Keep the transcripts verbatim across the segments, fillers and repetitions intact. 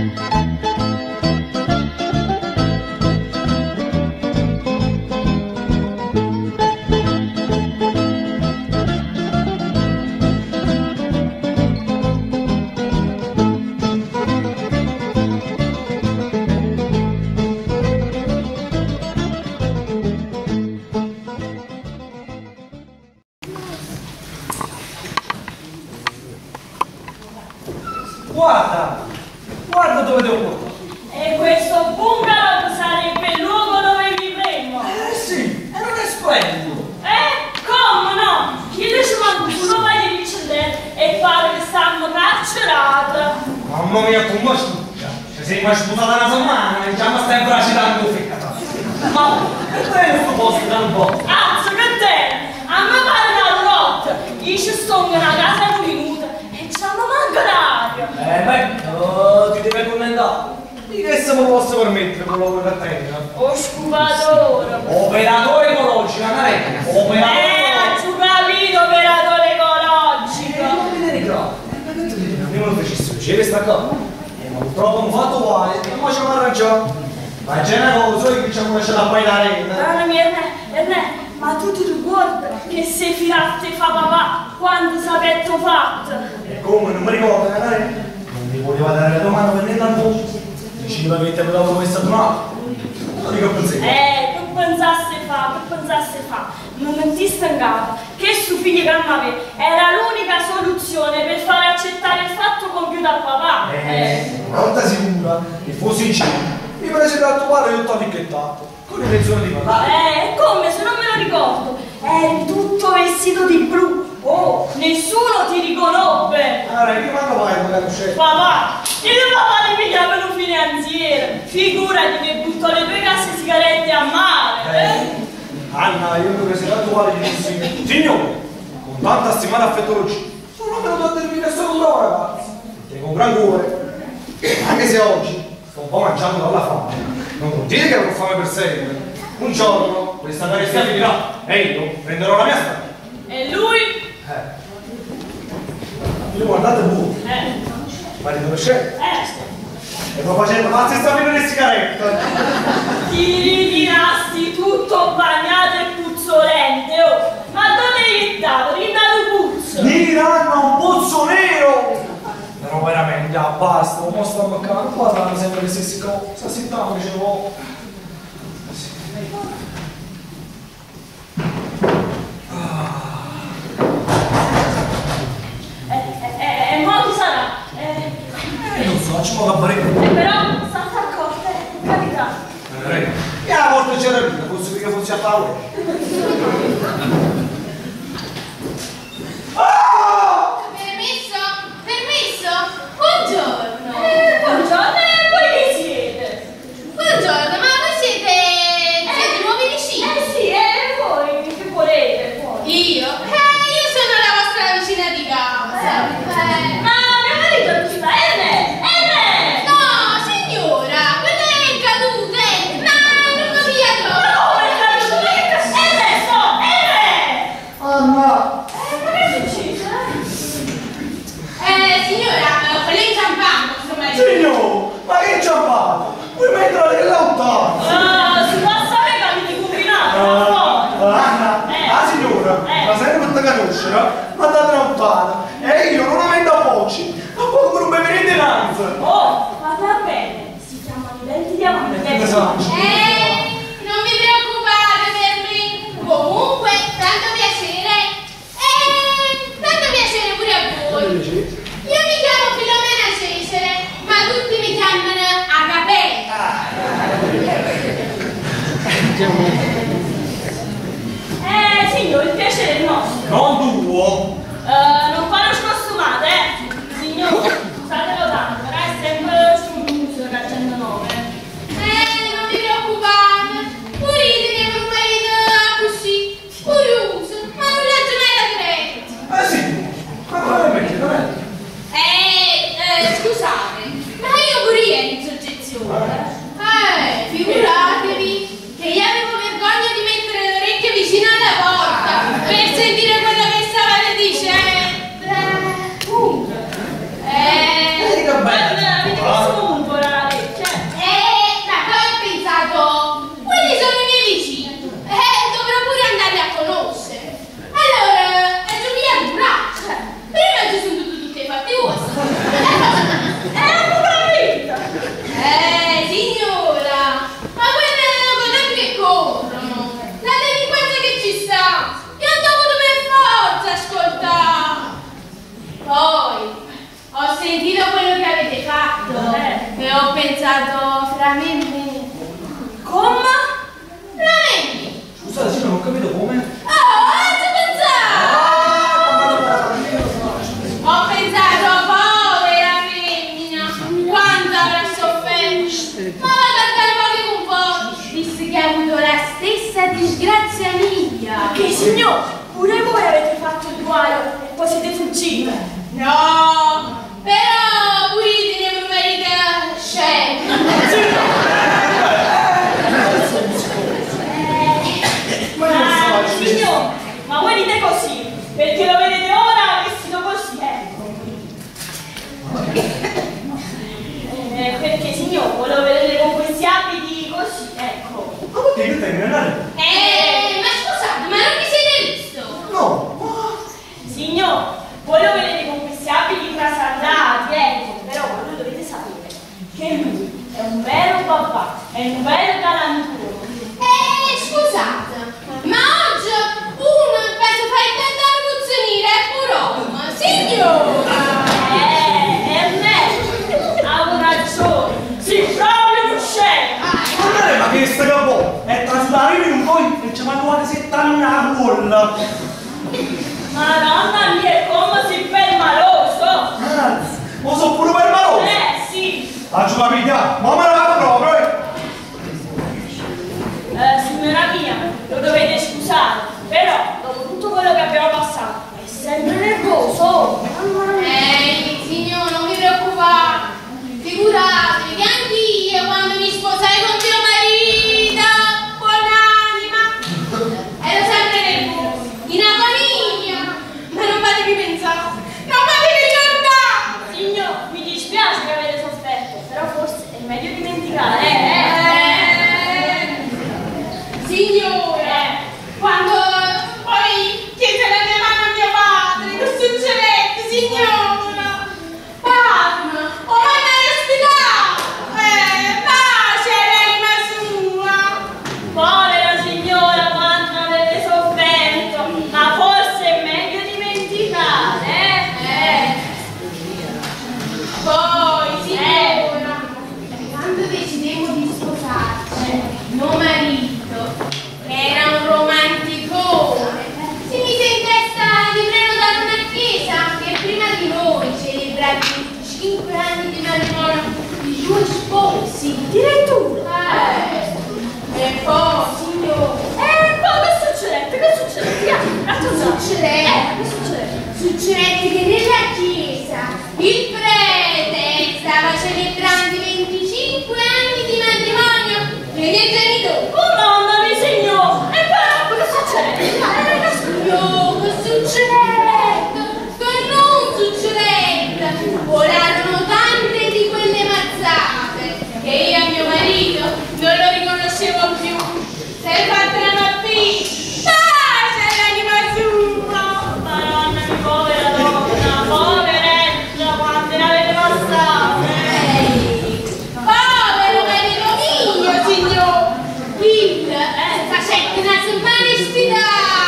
Guarda, guarda dove devo portare. E questo bungalow sarebbe il luogo dove vivremmo. Eh sì, e non è splendido. Eh, come no? Chiedeci quando tu lo vai di Vicendere e pare che stanno carcerate. Mamma mia, come spuccia. Se sei mai sputata una settimana, e già mi stai bracidando ficcata. Ma perché è questo posto da un po'? Anzi, che te? A me pare una roulotte. Io ci sto in una casa di minuti e c'hanno manca d'aria. Eh beh, oh, ti devi commentare. Di che se mi posso permettere quello che tengo? Oh, scuvatore. Operatore ecologico, Annalena. Operatore Eh, ha giù capito, operatore ecologico. non mi devi credere. Ma che tu dici? Io non lo facessi uscire questa cosa. Eh, ma purtroppo non ho fatto uguale, e mo ci ho arrangiato. Ma c'è una cosa che ci hanno lasciato a poi la rete. Allora, mia Erne, Erne, ma tu ti ricordi che sei filatte fa papà quando sapetto fatto? E come, non mi ricordo, Annalena? Non mi voleva dare la domanda per niente al mondo. Dici che avete dato questa domanda? Non dico pensiero. Eh, che pensaste fa, che pensaste fa? Non ti stancava che suo figlio che amava era l'unica soluzione per fare accettare il fatto compiuto a papà. Eh, una volta sicura, che fossi in cielo, mi prese da trovare tutto nicchettato, con l'intenzione di parlare. Eh, come se non me lo ricordo? Eri tutto vestito di blu. Oh, nessuno ti riconobbe. Allora, che manca mai quella coscetta? Papà, il papà ti pigliava un finanziere. Figurati che buttò le tue casse sigarette a mare. Eh? Anna, io mi presi da trovare gli dissi, signore, con tanta stimata affettologia, sono venuto a dirvi che sono un bravo ragazzo. Tengo un gran cuore, anche se oggi sto un po' mangiando dalla fame. Non dite che avrò fame per sempre. Un giorno, questa carestia finirà e io prenderò la mia strada. E lui? Eh. Io guardate voi, Eh. marito per scena, Eh. e sto facendo pazzi sta venendo le sigarette. Ti ritirasti tutto bagnato e puzzolente, oh! Ma dove gli dato? Gli dato puzzo! Mi diranno un pozzo nero! No, veramente, ah, basta, non sto ammaccando, non parlano sempre le stesse cose, sta zittando, dicevo. E eh, eh, eh, mo chi sarà? Eh, Eh, non so, facciamo la barriera. eh, però, state accorte, eh, capita. Eh, e a volte c'era il vino, forse che fosse a tavola. Permesso? Permesso? Buongiorno! Eh, buongiorno, e voi chi siete? Buongiorno, ma voi siete... siete nuovi vicini? Eh sì, e voi che volete poi? Io? Eh, io sono la vostra vicina di casa. Eh. Ma mio marito è vicino, Erne! Erne! No, signora, quella è caduta, eh. Ma non mi piace. Ma come è caduto? Ma che cazzo? Erne, sto! Erne! Anna! Eh, ma che succede? Eh, signora, quello è inciampato, insomma. Signor, ma che ciampato? Vuoi mettere che lontano? Ah, si passa a me che mi combinato, ma fuori! Anna, Eh. la signora, Eh. la sempre per te conoscere, ma da lontana. E io non avendo voci, ma poi come non mi venite innanzi. Oh, ma va bene, si chiamano i denti di avanti. Esatto. Eh, non vi preoccupate per me. Comunque, tanto piacere. Eh, tanto piacere pure a voi. Io mi chiamo Filomena Cesare, ma tutti mi chiamano Agapè. Eh, signor, il piacere è nostro. Non tuo. Eh, non fare scostumate, eh. Signor, statelo tanto, però è sempre sul muso che accende nove. Eh, non vi preoccupate. Purite per un marito così, curioso, ma non legge mai da credito. Eh sì, ma come metti, non è? Eh, eh, scusate, ma io pure ieri in soggezione. Eh, figuratevi che io avevo vergogna di mettere le orecchie vicino alla porta per sentire quello che stavate dicendo. Uh. Eh, Eh, che bello. Guarda, avete visto comunque e ho pensato fra me e me. Come? Fra me e me. Scusate, signora, non ho capito come. Oh, ci pensato! Ho pensato, povera femmina, quanto avrà sofferto. Ma va a cantare pochi conforti, visto che ha avuto la stessa disgrazia mia. Che signor, pure voi avete fatto il guaio e poi siete fuggite. No, però pulite mio marito scemo. Ma signor, ma voi dite così, perché lo vedete ora vestito così, ecco. Eh, perché signor, voi lo vedete con questi abiti così, ecco. Ma perché che stai granare? Eh, ma scusate, ma non vi siete visto? No. Signor, voi lo vedete con questi abiti trasandati, ecco, però voi dovete sapere che lui è un vero papà, è un vero galantuomo. Eh, scusate, ma oggi uno penso fa il tentare puzzonire, è pure signora! Eh, Ernesto, avevo ragione, si proprio un scemo. Guardate, ma che sta capo? È trasudare in un po' e ci mangiate settanta bolla. Madonna mia, come si permaloso! Anzi, lo so pure per malo. Eh, sì. La giocabilità, ma me la va proprio, eh. Eh, signora mia, lo dovete scusare, però dopo tutto quello che abbiamo passato è sempre nervoso. Mamma mia. Ehi, signore, non vi preoccupate, figuratevi che anch'io quando mi sposai con mio marito, buonanima, ero sempre nervosa, in agonia, ma non fatevi pensare, non fatevi ricordare! Signor, mi dispiace che avete sofferto, però forse è meglio dimenticare, eh, eh, Signora, quando poi chiese la mia mano a mio padre, che succedette, signora? Palma, o vada all'ospedale! Eh, pace l'anima sua! Povera signora, quanto avete sofferto, ma forse è meglio dimenticare, eh? Eh. Poi, signora, quando decidemmo di sposarci, mio marito era un romanticone. Si mise in testa di prenotare una chiesa che prima di noi celebra i venticinque anni di matrimonio di due sposi. Addirittura! Eh. E poi, signore, Eh, poi che succedette? Che succedette? Via, raccontate. succedette, Eh, che succedette? succedette che nella chiesa il prete stava celebrando i venticinque anni di matrimonio dei miei genitori. Oh mamma mia, signor! E poi che succede? Eh, che succede? No, che succedette? Che non succedette? Volarono tante di quelle mazzate che io e mio marito non lo riconoscevo più. Sei fatta la mappina! Pace all'anima sua! Madonna mia, povera donna, poveretta, quante ne avete passate? Ehi, povero marito mio, signor! Il eh, facette una semplicità!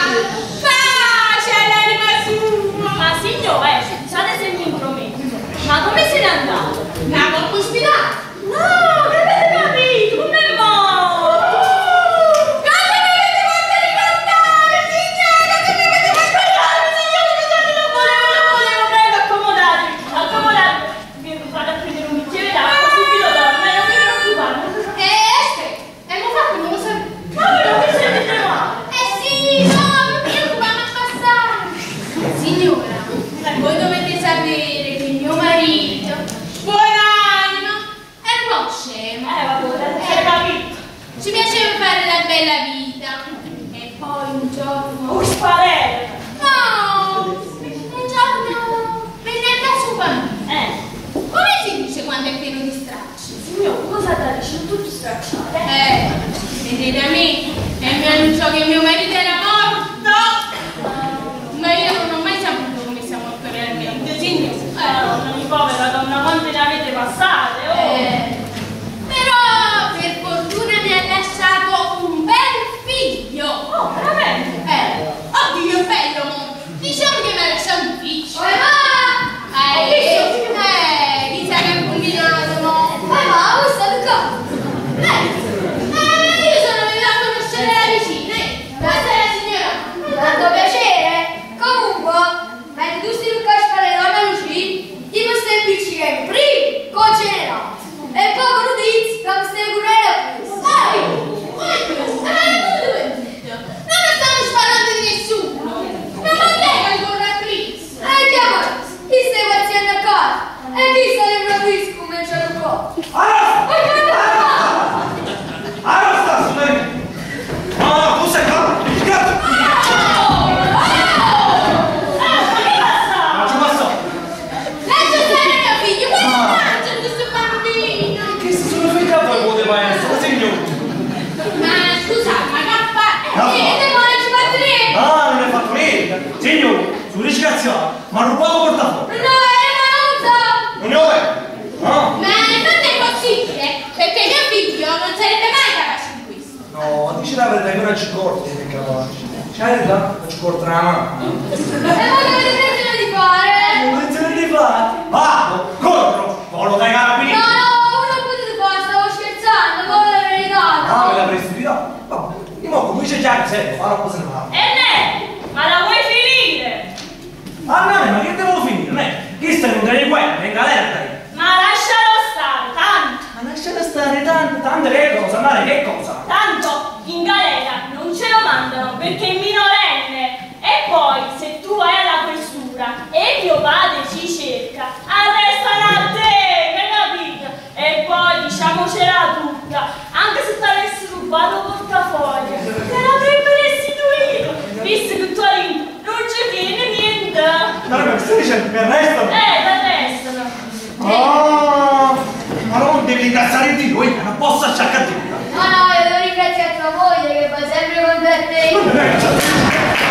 Pace all'anima sua! Ma signor, eh, scusate se mi intrometto, ma come se n'è andato? Andiamo all'ospedale! No, che avete capito? Come è morto? Cosa mi avete fatto ricordare, signora? Cosa mi avete fatto Scusate, signor, scusate, non volevo, non volevo, prego, accomodatevi, accomodatevi. Vi vado a prendere un bicchiere d'acqua, subito torno, eh, non vi preoccupate, non vi preoccupate. Eh, aspetta, abbiamo fatto, non lo sapevo. Ma voi non vi sentite male? Eh sì, no, non mi preoccupare a passare. Signora, voi dovete sapere che mio marito, buonanima, è un po' scemo. Eh, vabbè, si è capito. Ci piaceva fare la bella vita. E poi un giorno... Un spalere. No! Un giorno venne a casa un bambino. Eh, Come si dice quando è pieno di stracci? signor, cosa da dire? Sono tutti stracciati, eh? Eh, vedete da me e mi annunciò che mio marito era morto. Ma io non ho mai saputo come sia morto realmente, signor. Madonna mia, povera donna, quante ne avete passate, oh? Eh, però per fortuna mi ha lasciato un bel figlio. Oh, veramente? Eh, oddio, è bello, mo. Diciamo che mi ha lasciato un figlio. Come va? Eh, eh, chissà che un milione, mo. Come va? Ma non può portafoglio! No, ma non so! Non ne ho mai! No! Ma non è possibile, perché mio figlio non sarebbe mai capace di questo. No, dici la verità, io non ci corto, che capace. C'hai la verità? Non ci corto la mano. E voi che avete intenzione di fare? Non ho intenzione di fare! Vado! Corro! Volo dai carabinieri! No, no, non potete fare, stavo scherzando, voi la verità. Ah, me l'avresti detto? Vabbè, io mo comincio già che serve, fa una cosa ne fa. E ne? Ma la vuoi finire? Ah no, ma che devo finire? Non è? Chi sta in un di guerra, in galera dai! Ma lascialo stare, tanto! Ma lasciate stare tanto, tanto che cosa, Mare, che cosa? Tanto in galera non ce lo mandano perché è minorenne. E poi, se tu vai alla questura e mio padre ci cerca, arrestano a te, hai capito? E poi, diciamocela tutta, anche se ti avessi rubato il portafoglio, te l'avrebbe restituito, visto che tu hai non ci tiene niente. Ma che stai dicendo? Mi arrestano? Eh, ti arrestano. Ah, ma non devi ringraziare Dio, io non posso acciaccare Dio. No, no, io devo ringraziare tua moglie che fa sempre con te.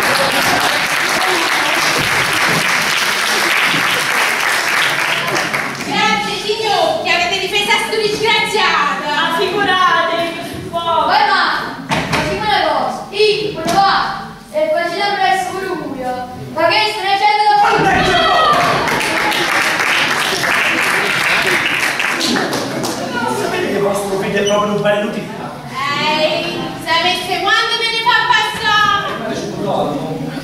Grazie signor, che avete difesa sto disgraziato. Ma figurate, che si può. Poi ma, facciamo una cosa, io, quello va, e facciamo presso lui. Ma che stai facendo da Sapete che vostro figlio è proprio un bel utile? Ehi, sapesse quanto me ne fa passare? Ma ci provato.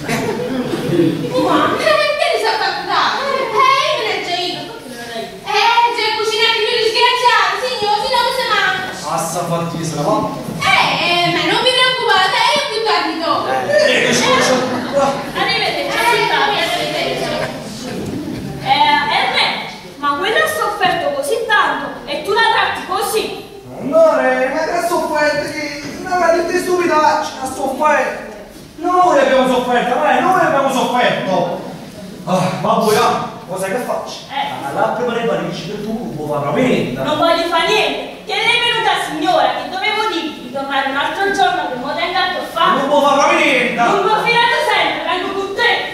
Ma che ne so calcolare? Eh, io ne leggo io. Eh, c'è cucinato più disgraziato, signor, si non si mangia. Passa fatti se la fa. Eh, ma non vi preoccupate, io più tardi dopo. Eh, che scusa. Arrivederci, aspettate, arrivederci. Eh, Erne, ma quella ha sofferto così tanto e tu la tratti così? Amore, ma che sofferta che... No, ma dite stupidacci, la sofferta. Noi abbiamo sofferto, ma noi abbiamo sofferto. Ah, babbo, io, cosa che faccio? Eh. Ma la prepari i panici per tu, non può fare una venda. Non voglio fare niente, che lei è venuta signora, che dovevo dirgli di tornare un altro giorno che mo tenga a fare. Non può fare una venda. Non mi ho fidato sempre, vengo con te.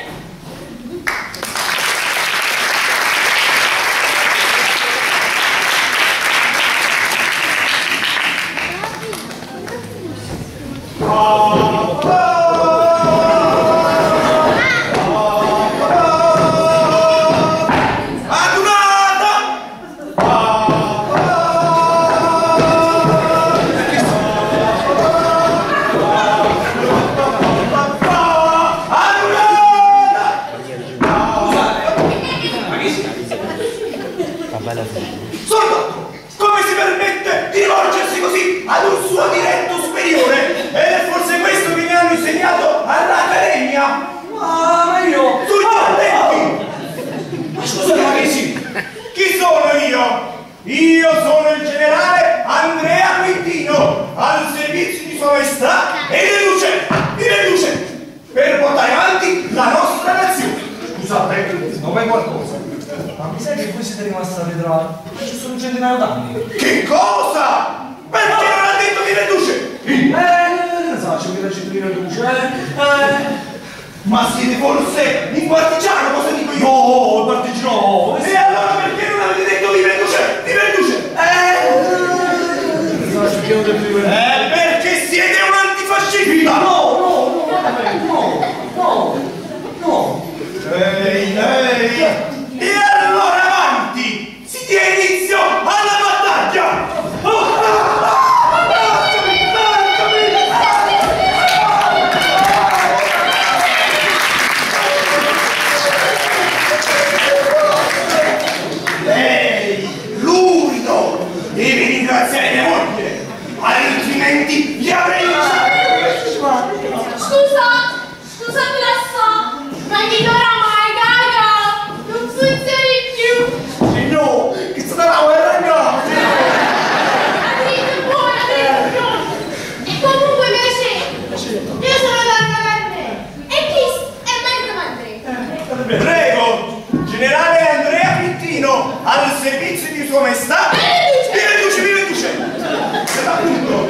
Soldato, come si permette di rivolgersi così ad un suo diretto superiore? Ed è forse questo che mi hanno insegnato all'Accademia? Ma io... Sugli attenti! Ma scusate, ma che sì? Chi sono io? Io sono il generale Andrea Quintino, al servizio di Sua Maestà e di Luce, di Reduce, per portare avanti la nostra nazione. Scusate, non è qualcosa. Ma mi sa che voi siete rimasti a vetrare? Ma ci sono un centinaio d'anni. Che cosa? Perché non ha detto di Reduce? Eh, non so, c'è che c'è di Reduce, eh? eh. Ma siete forse in partigiano, cosa dico io? No, il partigiano! E allora perché non avete detto di Reduce? Di Reduce? Eh! Eh, perché siete un antifascista! No, no, no, no, no, no! Ehi, ehi! E allora avanti! Si dia inizio alla battaglia! Lei, l'unico, deve ringraziare mia moglie, altrimenti gli avrei lasciato. Scusa, scusa, la so, ma mi dovrà mai, caga, non funzioni più. No, che sta la guerra, di sua maestà. Mi riduce, mi riduce. Appunto.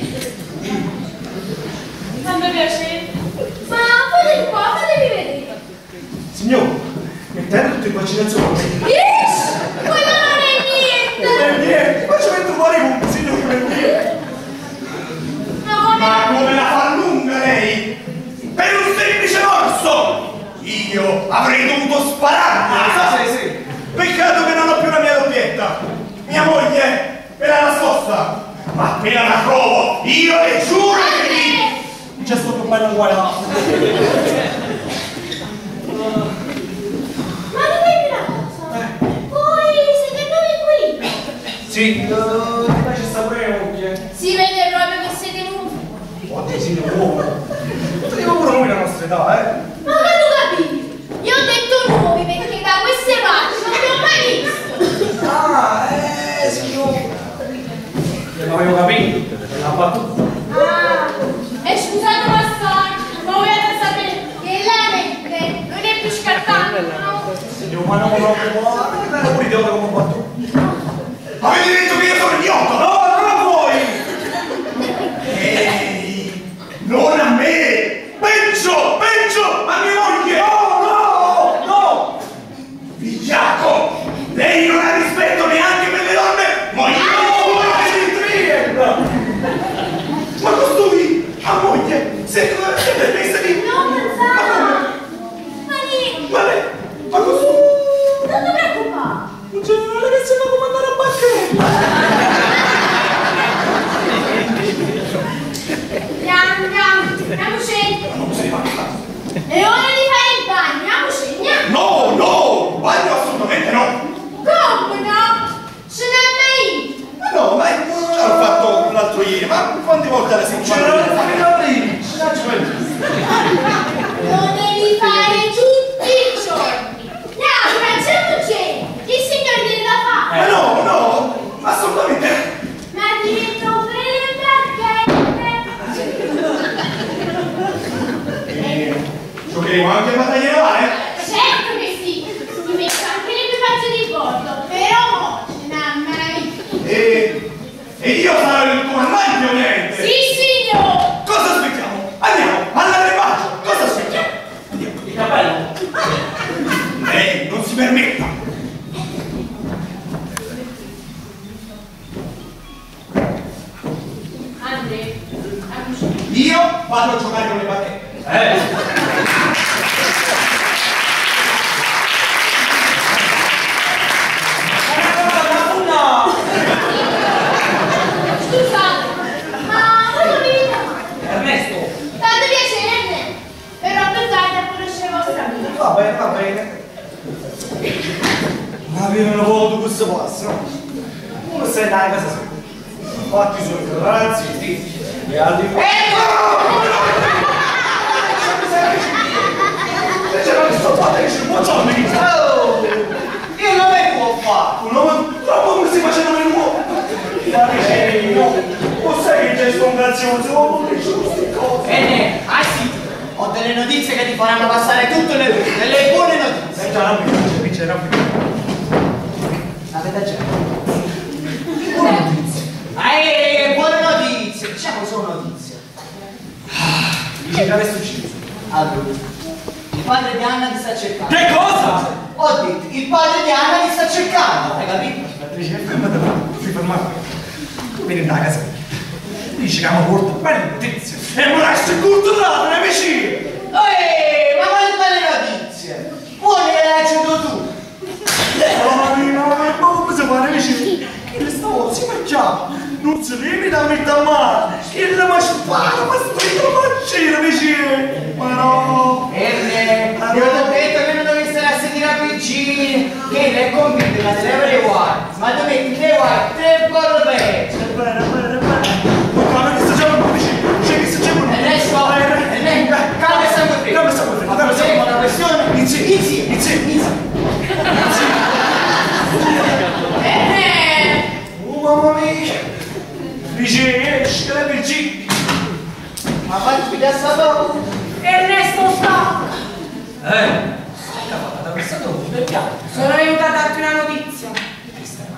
Tanto piacere. Ma fate un po', fatevi vedere. Signore, mettete tutte le vaccinazioni. Ish! Quello non è niente! Per niente, ma ci metto fuori un signore per niente. Ma come? Ma come la fa lunga lei? Per un semplice morso! Io avrei dovuto spararmi! Ah, sì, sì. Peccato che non ho più la mia doppietta! Mia moglie me l'ha nascosta! Ma appena la trovo, io le giuro che vi... C'è stato un bello guardato. Ma dove è la casa? Voi siete nuovi qui? Sì, uh, qua ci sta pure le moglie. Si vede proprio che siete nuovi. Oddio, signore, uomo. Teniamo pure noi la nostra età, eh. Ma quando capite? Io ho detto nuovi perché da queste parti non li ho mai visto. Ah, eh, signore. Non avevo capito. La battuta. Ah, e scusate bastone, ma volete sapere che la mente non è più scattante, no? Signore, ma non proprio buono. Non era pure idiota come battuta. Avete detto che io sono idiota! No, non a voi! Ehi! Non a me! Peggio! Peggio! A mia moglie! No, no, no! Vigliacco! Lei non ha rispetto neanche per le donne! Ma io Ma costui a moglie! Se siete messa di... Non pensavo! Ma lì, Ma lei... Ma costui... non ti preoccupare! Non c'è nulla che sembra come andare a Andiamo, andiamo, andiamoci! Non sei fatta! È ora di fare il bagno, andiamoci, andiamo! No, no! Bagno assolutamente no! Come no? Ce n'è mai! Ma no, ma già l'ho fatto l'altro ieri, ma quante volte alla settimana? Lo devi fare tutti i giorni! Andiamo, facciamoci! Il signore deve da fare! Ma no, no! Assolutamente! Ma divento E giocheremo anche a battaglia navale? certo che sì! Mi metto anche l'equipaggio di bordo, però mo ce n'ha mai! E... e io sarò il comandante, ovviamente! Sì, signor! Cosa aspettiamo? Andiamo all'arrebaggio! Cosa aspettiamo? Andiamo! Il capello. Lei non si permetta! Andre, amici. Io vado a giocare con le battute. Eh. Scusate, ma voi non mi dite? Ernesto. Tanto piacere, però pensate a conoscere vostra amica. Va bene, va bene. Ma avevano voluto questo passo, no? Uno se ne dai a casa sua. Fatti i suoi ragazzi, zitti. E altri... Se c'era questo padre che ci può giocare, oh! Io non me può fare! Un uomo troppo come si facevano le nuove! Ma dicevi, no! O sai che gesto un grazioso, uomo che c'è queste cose! Bene, ah sì, ho delle notizie che ti faranno passare tutte le, delle buone notizie. Senta, Rabbi, qui c'è Rabbi. Avete già? Buone notizie. Eh, buone notizie, diciamo sono notizie. Dici che adesso ucciso. Allora, il padre di Anna ti sta cercando. Che cosa? Ho detto, il padre di Anna ti sta cercando, hai capito? Dice, fermate, ti fermate. Tu vieni da casa. Dici che abbiamo portato belle notizie. E non resta culturato, nei vicini. Ehi, ma quali belle notizie? Buone le hai accettato tu. Oh, no, ma come si fa, nei vicini? Che le stavo, si mangiava. Non si limita a mettere a mano. Che le ma spara, ma stringo la mancina, vicini. Ma no. Erne, ti ho detto che non dovevi stare a sentire a piccini, che le è convinto che te le avrei guai, ma tu metti le guai tre volte peggio. Bene, bene, bene. Ma che sta giocando vicino? C'è che sta giocando? Ernesto, Ernesto, calma e sangue freddo. Calma e sangue freddo. Affronteremo la questione Insieme, insieme. insieme, insieme. Bene! Oh, mamma mia. Vicini, esci, che le vicini. Ma fatti pigliare sta poco. Ernesto sta! Eh, da questa dove? Del piano. Sono venuta a darti una notizia. Che stai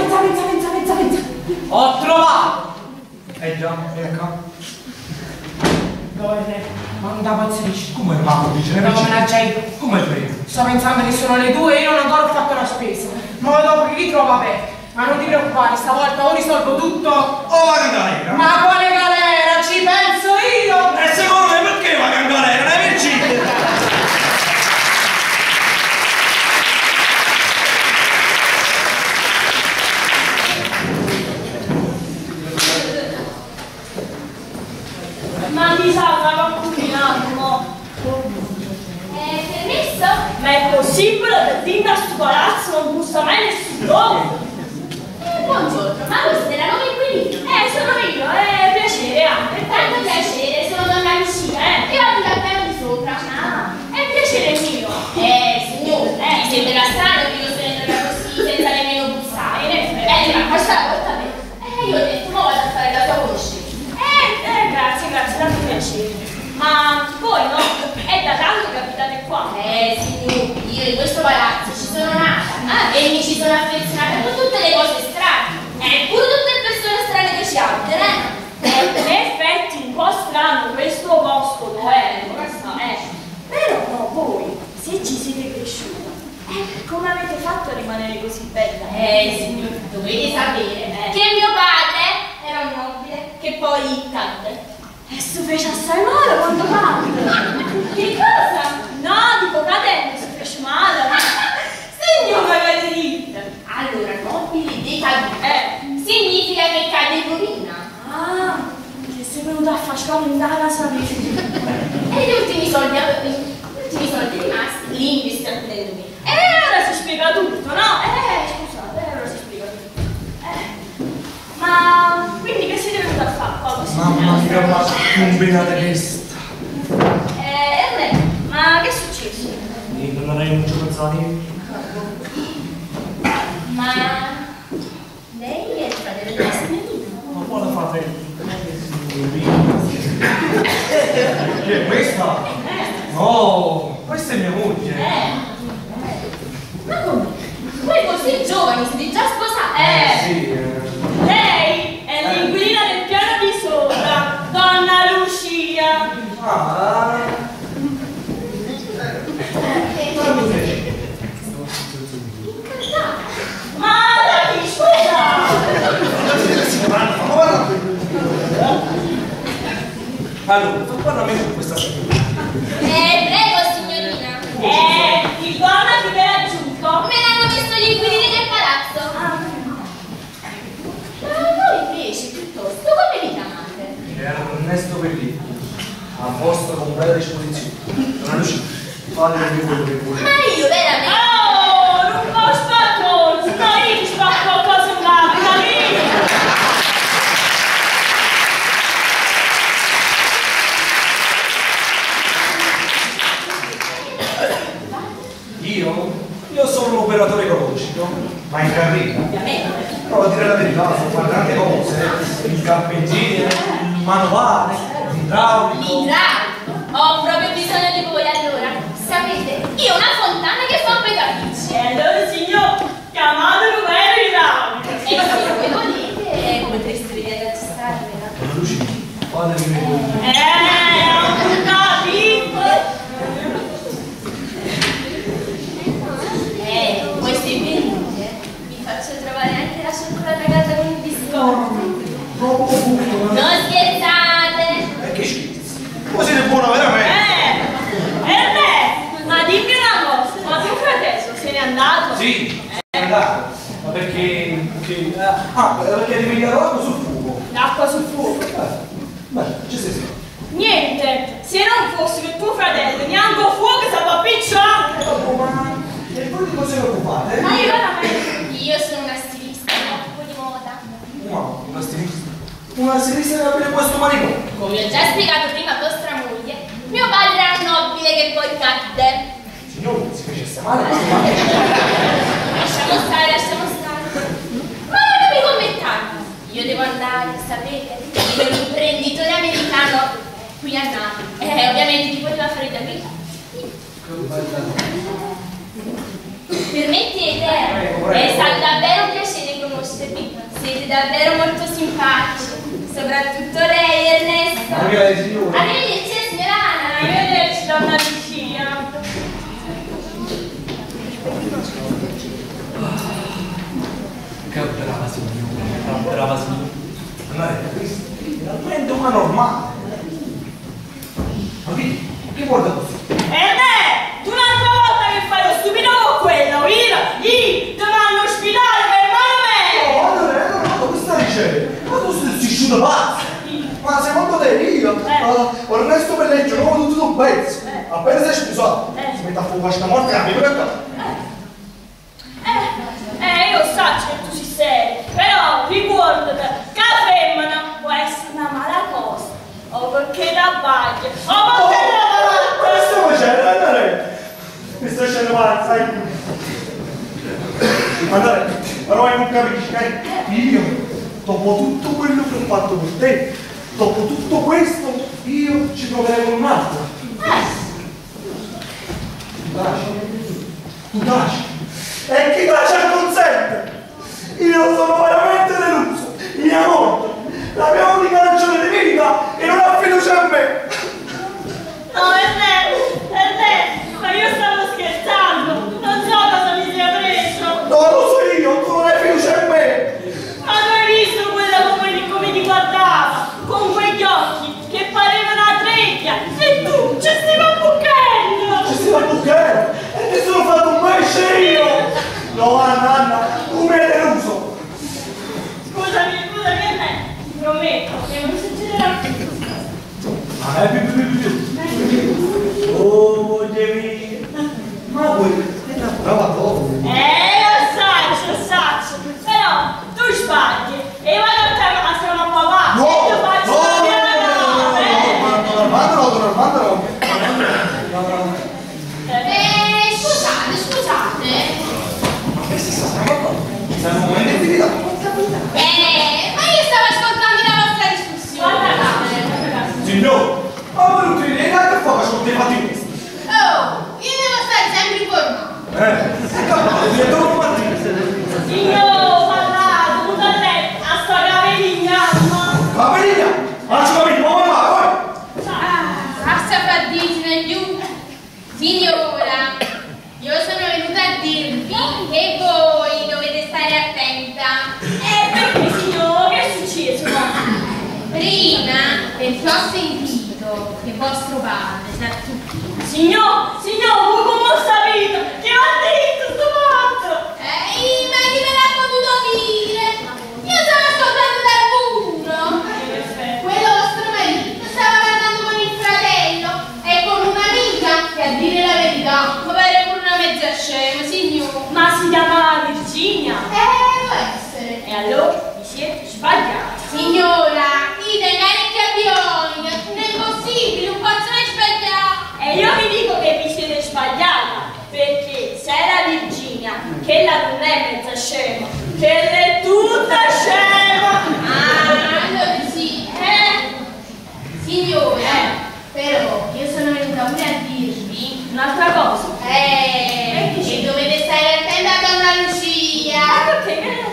pensa, pensa, pensa, pensa, pensa. Ho trovato. Eh già, ecco. Dove sei? Ma non da pazzisci. Come mamma dice? No, me la c'hai. Come fai? Sto pensando che sono le due e io non ancora ho fatto la spesa. Ma dopo che li trovo aperti. Ma non ti preoccupare, stavolta o risolvo tutto. Oh, va in galera! Ma quale galera? Ci penso io! E secondo me perché va in galera? Ne vincite! Ma mi sa una qualcunina, no? Eh, permesso? Ma è possibile che fin da sto palazzo non bussa mai nessun dopo? Eh, buongiorno, ma voi siete la piacere. Ma voi no? È da tanto che abitate qua. Eh, signor, io in questo palazzo ci sono nata ah, e mi ci sono affezionata con tutte le cose strane. E pure tutte le persone strane che ci abitano, eh? Eh, in effetti un po' strano questo posto lo è, eh. Però no, voi, se ci siete cresciuti, eh, come avete fatto a rimanere così bella? Eh, signor, dovete sapere eh. che mio padre era un nobile che poi cadde. E si fece assai male quando cadde. Che cosa? No, dico cadendo si fece male. Signor, Come avete detto? allora, nobile decaduto Eh. significa che cade rovina. Ah, che sei venuta a far scomandare la salute. E gli ultimi soldi, gli ultimi soldi rimasti li investi a prendere me. E ora si spiega tutto, no? Eh, scusate, ora si spiega tutto. Eh. Ma quindi che siete venuti a fare qua così? Mamma mia, ma combinate questa. Eh, re, ma che è successo? Io non avrei molto pensato. Ma lei è il fratello della signorina? Ma quale fate? Chi è questa? No, questa è mia moglie. Eh. Ma come? Voi così giovani siete già sposati? Eh. Sì, eh. Lei è l'inquilina del piano di sopra, donna Lucia. Ah, Ma da chi scusa? allora, fa parlare con questa signora. Eh, prego signorina. Eh, il donna che vi ha raggiunto. Me l'hanno messo gli inquilini del palazzo. Ah. Ma voi invece, piuttosto, come vi chiamate? Era un Ernesto Pellini, a posto con bella disposizione. Donna Lucia, fate anche quello che vuole. Ma io veramente... Oh, non fa spaccone, se no io ci faccio qualcosa in lacrima, lì. Io? Io sono un operatore ecologico, ma in carriera. Ovviamente. Provo a dire la verità, so fare tante cose. Il carpentiere, il manovale, l'idraulico. L'idraulico. Ho proprio bisogno di voi allora. Sapete, io ho una fontana che fa un bei capricci. E allora signor, chiamatelo per idraulico. E se voi volete, potreste venire a registrarvela. Donna Lucia, fate che mi vuole. Eh, ho capito. Eh, voi se venite, vi faccio trovare anche la cioccolata calda con il biscotto. Troppo buono. Non scherzate! E che scherzi? Voi siete buona veramente? Eh, Ernest, ma dimmi una cosa, ma tuo fratello se n'è andato? Sì, è andato. Ma perché... perché ah, perché devi pigliare l'acqua sul fuoco. L'acqua sul fuoco. Eh, beh, ci sei sì. Niente, se non fosse che tuo fratello neanche fuoco si appicciato. Ma... e voi di cosa vi occupate? Ma io veramente... Io sono una stilista, mi occupo di moda. Wow, una stilista. Una stilista deve avere questo marito. Come ho già spiegato prima a vostra moglie, mio padre era un nobile che poi cadde. Signore, si facesse male. Lasciamo stare, lasciamo stare. Ma non mi commentate. Io devo andare, sapete? Io un imprenditore americano qui a Napoli. Eh, ovviamente ti poteva fare da qui. Permettete? Prego, prego. È stato davvero un piacere conoscervi. Siete davvero molto simpatici. Soprattutto lei, Ernesto. Arrivederci, signore. Arrivederci, signora Anna. Arrivederci, donna Lucia. Che brava signora, che brava signora. Allora, questa è finalmente una normale. Ma che, che guarda così? Ernest, tu un'altra volta che fai lo stupido con quello, io, io, ti vanno ospitare per mano me. Oh, allora, no, no, cosa stai dicendo? Ma tu sei scisciuto pazzo! Ma secondo te io, Eh. uh, Ernesto Pelleggio, non ho tutto un pezzo. Eh. Appena sei sposato, Eh. si mette a fuoco a sta morte e la per qua. Eh, eh, io so che tu sei serio, però ricordati che la femmina può essere una mala cosa, o perché la baglia, o perché la Ma che stiamo facendo? Andare! Mi stai facendo male, sai? Andare, però non capisci, eh? Io, dopo tutto quello che ho fatto per te, dopo tutto questo, io ci proverei con un altro. Tu taci? Tu taci? E chi taci acconsente? Io sono veramente deluso. Mia moglie, la mia unica ragione di vita e non ha fiducia in me. No, è vero, è vero, ma io stavo scherzando, non so cosa mi sia preso. No, lo so io, tu non hai fiducia in me. Ma tu hai visto quella come, come ti guardava, con quegli occhi che parevano a trebbia, e tu ci stai bucchendo. Ci stiamo a bucare e ti sono fatto un pesce io. No, Anna, Anna, tu mi hai deluso. Scusami, scusami a me, ti prometto che non succederà più. Ah, più, più, più, più. Oh, moglie mia. Ma voi è una brava donna. Eh, lo saccio, lo saccio, però tu sbagli e vado a te a stare a papà No, e tu faccio no, la mia no, nave. Armando, no, Armando, Eh, scusate, scusate. Ma questi stiamo qua? Stiamo come in attività. Bene, ma io stavo ascoltando la vostra discussione. Guarda caso, guarda caso. Signor, ma venuto in idea che fa con dei fatti questi? Oh, io devo stare sempre informato. Eh, sei capace di vedere un mattino. Io parlato, tu da lei, a sta camerigna, ma... Camerina, faccio capire, ma va, Ah, basta far dire più. Signora, io sono venuta a dirvi che voi dovete stare attenta. Eh, perché signor, che è successo? Prima, perché ho sentito che vostro padre sa tutto. Signor, signor, voi come ho sapito? Che ha detto sto matto? Ehi, ma chi me l'ha potuto dire? Io stavo ascoltando dal muro. Quello vostro marito stava parlando con il fratello e con un'amica che, a dire la verità, mi pare pure una mezza scema, signor. Ma si chiama Virginia. Eh, può essere. E allora vi siete sbagliati. Signora, dite carecchia bionica, non è possibile, non posso mai sbagliare. E io vi dico che vi siete sbagliata, perché se era Virginia, che la non è mezza scema, che è tutta scema. Ah, allora sì. Eh, Signora, però io sono venuta pure a dirvi un'altra cosa. eh, che dovete stare attenta a donna Ma Lucia. perché?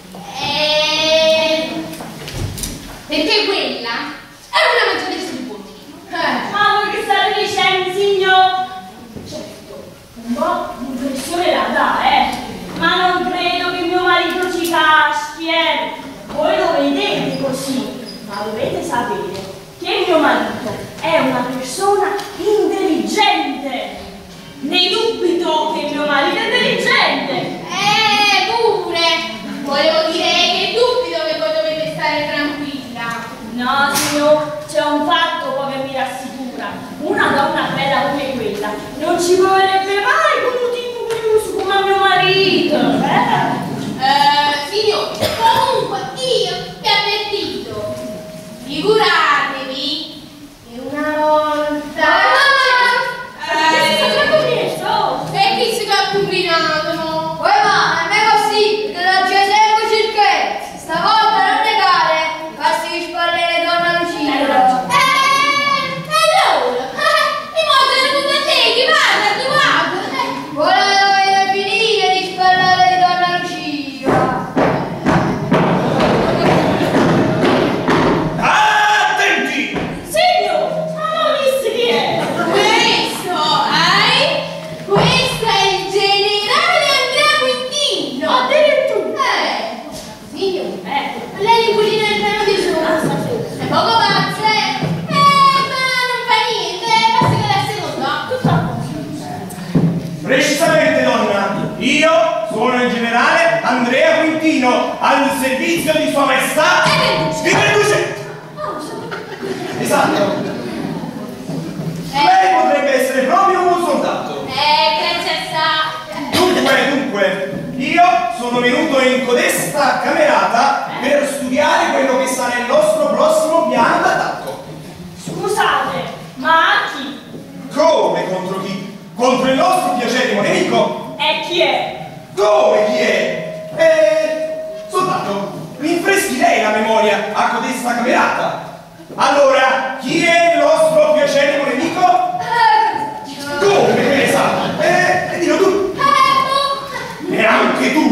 Eh, perché quella è una mangiatrice di bottino. Eh. Ma voi che state dicendo, signor? Certo, un po' di impressione la dà, eh. Ma non credo che mio marito ci caschi, eh. Voi lo vedete così, ma dovete sapere che mio marito è una persona intelligente. Ne dubito che mio marito è intelligente. Eh, pure. Volevo dire che dubito che voi dovete stare tranquilla. No, signor, c'è un fatto poi che mi rassicura. Una donna bella come quella non ci proverebbe mai con un tipo curioso come mio marito. Eh? Eh, signore, comunque io vi ho avvertito. Figuratevi che una volta... Che si sta commesso? E chi si è combinato, no? Poi ma, non è così, te lo Giuseppe Circhetti, stavolta non negare, farsi spallere donna Lucia. Hai ragione. Eh, allora, mi mostrano tutti a te, chi parla, tu guarda. Volevo finire di spallare di donna Lucia. Attenti! Signor, ma non disse chi è? Questo, eh? Questo è il generale Andrea Quintino. Addirittura. Eh, signore, Ecco. lei è l'inquilino del piano di su. Ah, sapevo. È poco pazza, eh? Eh, ma non fa niente, basta che la seconda. Tutto a posto. Precisamente, donna, io sono il generale Andrea Quintino, al servizio di Sua Maestà di Verduce. Esatto. Eh, Lei potrebbe essere proprio un buon soldato. eh, princessa. Dunque, dunque, io sono venuto in codesta camerata per studiare quello che sarà il nostro prossimo piano d'attacco. Scusate, ma a chi? Come contro chi? Contro il nostro piacerimo nemico? E chi è? Come chi è? Eh, soldato, rinfreschi lei la memoria a codesta camerata. Allora, chi è il nostro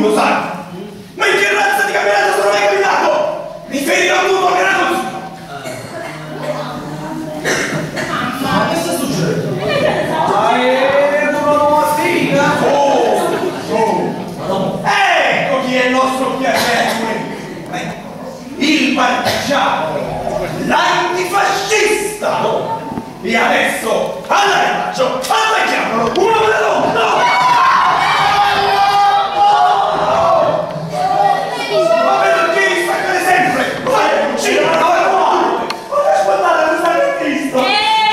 lo sai. Ma in che razza di camminato sono mai capitato? Mi fai da tutto che era così. Ma che sta succedendo? Ma è una nuova sfiga! Oh, oh. Ecco chi è il nostro piacere. Il partigiano, l'antifascista. E adesso, all'armaggio, attacchiamolo, uno per l'altro. No! Ma perché mi staccate sempre? Vai, uccide la nuova morte! Ma che ascoltate a stare Cristo?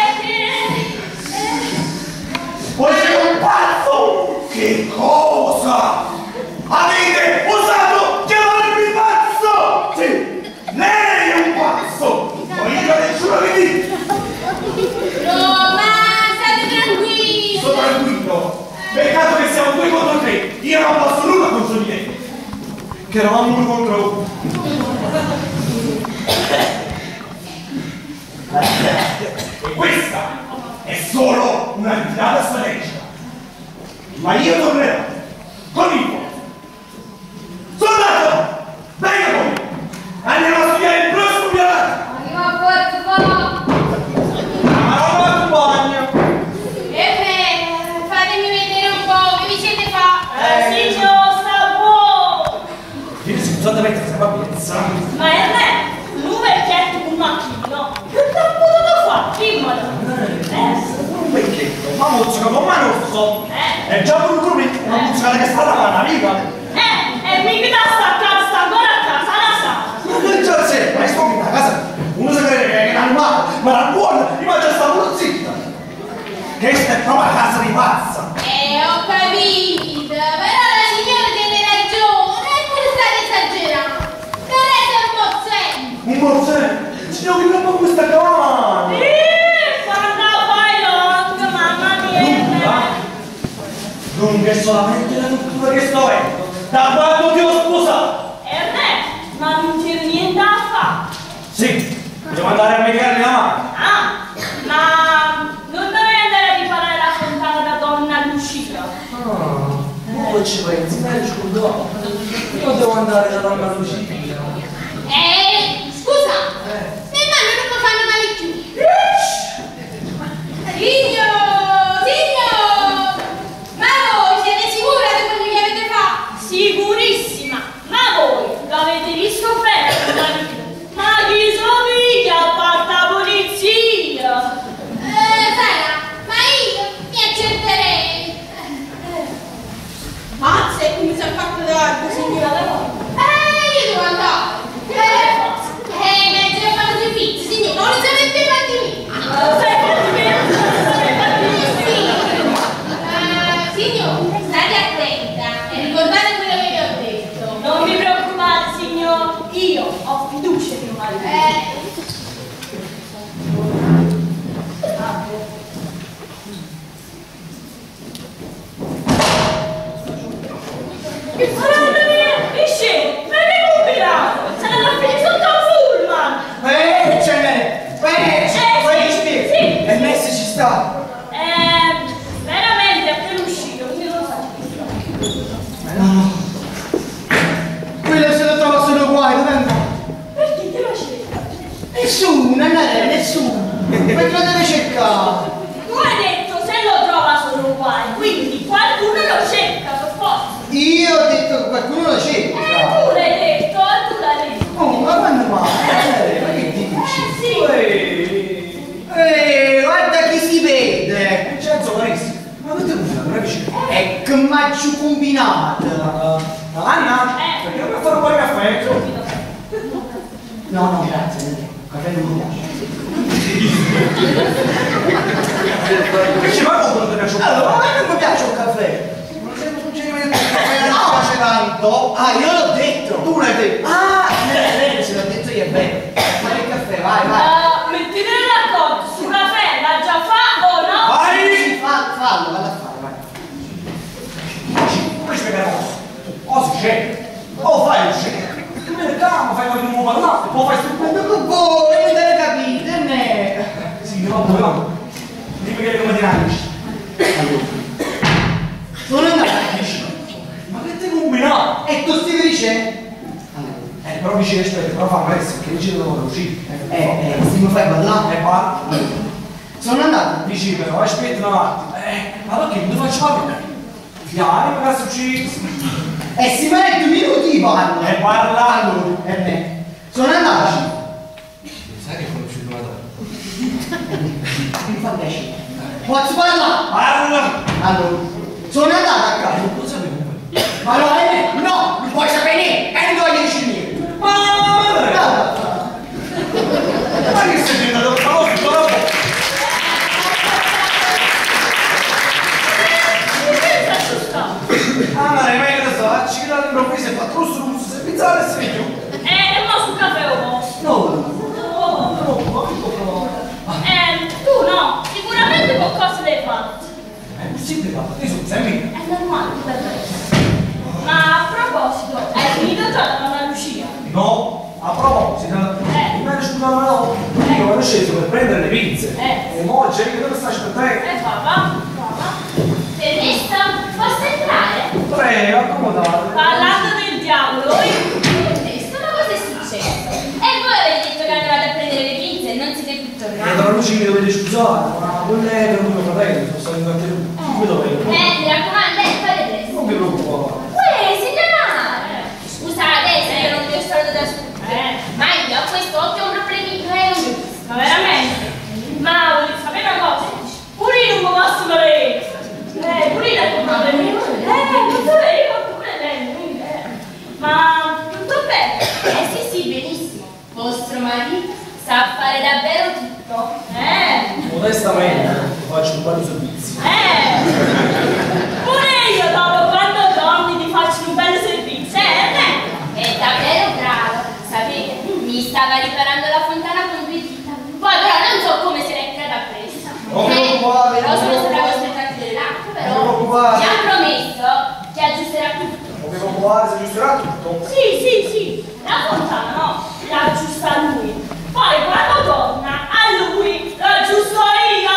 Voi siete un pazzo! Che cosa? Avete osato chiamarmi pazzo? Sì, lei è un pazzo! Ma io le giuro che dico! No, ma state tranquilli! Sto tranquillo! Peccato che siamo due contro tre! Io non posso nulla contro di te! Che eravamo uno contro uno! E questa è solo una ritirata strategica! Ma io tornerò! Con il fuoco! Soldato! Venga con me! Andiamo a studiare il prossimo piano! Ma forza, va! Ebbene, fatemi vedere un po', che vi siete fatti? Eh, signor, sta buono! Io scusate mentre stai pazienza. Ma è me, un vecchietto con macchino. Che t'ha potuto fare? Dimmelo. Eh, Un vecchietto, ma mozzo che con mano so. Eh. È già un gruppo, una musica che sta davanti, amica. eh, e mica da sta casa, sta ancora a casa, la sa. Ma che già sei? Ma sto qui a casa. Uno si crede che è animale, ma la buona, io già sta pure zitta. Questa è proprio la casa di pazza. Eh, ho capito, però la signora tiene ragione, e pure state esagerando. Per essere un mozzetto. Un morse, signor, che non può questa cavana. Eh, quando fai long, mamma mia. Non è solamente la cultura che sto avendo, da quando ti ho sposato. E me, ma non c'è niente da fare. Sì, devo andare a medicarmi la mano. Ah, ma non dovevi andare a riparare la fontana da donna Lucia? Ah, poi ci pensi, dai, scudo. Io devo andare da donna Lucia. Eh, scusa, le mani non mi fanno male più. Signor, signor, ma voi siete sicura di quello che avete fatto? Sicurissima, ma voi l'avete visto bene il marito? Ma chi somiglia a parte la polizia? Eh, Sara, ma io mi accerterei. Mazza, e come si è fatto davanti, signora da voi? Eh, io devo andare. Eh, eh, ma ce l'ho fatto sui pizzi, signora, non li sapete fatti mica. Sai perché? Sì. Eh, signor, state attenta e ricordate quello che vi ho detto. Non vi preoccupate, signor, io ho fiducia in mio marito. Eh, Madonna mia, che scemo, ma che combinato? Se ne va a finire sotto un pullman. Eh, ce n'è! Eh, Eh, poi sì, ci sì. E Messi ci sta! Eh, veramente è appena uscito, quindi non so. Quello se lo trova solo qua, dove andrà? Perché te lo cerca? Nessuno, andare, nessuno! Perché lo deve cercare? Tu hai detto se lo trova solo qua, quindi qualcuno lo cerca per forza. Io ho detto che qualcuno lo Eh, cerca! tu l'hai detto, eh, tu l'hai detto. Oh, ma quando mai? Eh, ma che dici? Sì. Eh, guarda chi si vede! Vincenzo Parisi, ma che te lo fai? Non capisci? È che maccio combinato! Anna, Eh. perché non mi fare un po' di caffè? No, no, grazie, il caffè non mi piace. Che ci va con te piace un po'? Allora, ma a me non mi piace un caffè! Non sei un suggerimento che il caffè non ti piace tanto? Ah, io l'ho detto! Tu l'hai detto! Ah, è vero, se l'ho detto io è vero! Fai il caffè, vai, vai! Uh, mettete d'accordo sul caffè, la già fa o no? Vai! Fa- Fallo, vado a fare, vai! Come spiegherò? O si scende, o fai un scende. Tu nel campo fai qualche nuovo parlato, poi fai sul Ma che voi, non te ne capite, ne? Sì, no, no, no. Devi vedere come ti nasci. Non è andato! Ma che ti combinato? Eh, eh, se mi fai parlare? E parla. Sono andato. Dici però, aspetta un attimo. Eh, ma perché non ti faccio parlare? Fiari, ma che succede? E si mette due minuti parlo. E parla. Allora, e me. Sono andato. Sai che ho conosciuto una donna? Mi fa piacere. Posso parlare? Parla! Allora, sono andato a casa. Non lo sapevo. Ma no, eh, no, non puoi sapere niente. E non voglio dire niente. Ma ma che sei diventato famoso tutto dopo? Ah, ma non è mai che so, ci credo all'improvviso e fa trusso, trusso, e pizzare e si giù. Eh, ma sul caffè o posto? No. Eh, tu no, sicuramente qualcosa devi fare. È possibile, papà, io sono sempre. È normale, per te. Ma a proposito, hai finito già da Donna Lucia? No, a proposito, Eh. mi hai scusato no? Io ero sceso per prendere le pizze. Eh. E mo c'è che dove stai aspettando? Eh, papà, papà. Ernesta, posso entrare? Prego, accomodate. Parlando del diavolo, io... Ernesto, ma cosa è successo? E voi avete detto che andavate a prendere le pizze e non siete più E tornati? tra luci mi dovete scusare, ma non è per mio fratello, sono stato interrotto. Come dovete? Eh, mi raccomando, eh, fate presto. Non mi preoccupare. Uè, signorare! Scusate se io non vi ho stato da subito. Eh. Ma io a quest'occhio un problemino e non vi ho visto. Ma veramente? Ma volete sapere una cosa? Pure io non mi posso vedere. Eh, pure io non mi posso vedere. Eh, non so vedere, io pure lei, quindi, eh. Ma tutto bene? Eh sì, sì, benissimo. Vostro marito sa fare davvero tutto. Eh, Modestamente, faccio un po' di servizi. eh. Pure io dopo quando dormi ti faccio un bel servizio, eh, È davvero bravo. Sapete, mi stava riparando la fontana con due dita. Poi però non so come se l'è creata appresso. Non vi Eh, preoccupare, però non vi sono stata preoccupare. costretta a chiudere l'acqua, Non però vi preoccupare. mi ha promesso che aggiusterà tutto. Non vi preoccupare, si aggiusterà tutto. Sì, sì, sì, la fontana no, la aggiusta lui. Poi quando torna a lui lo aggiusto io.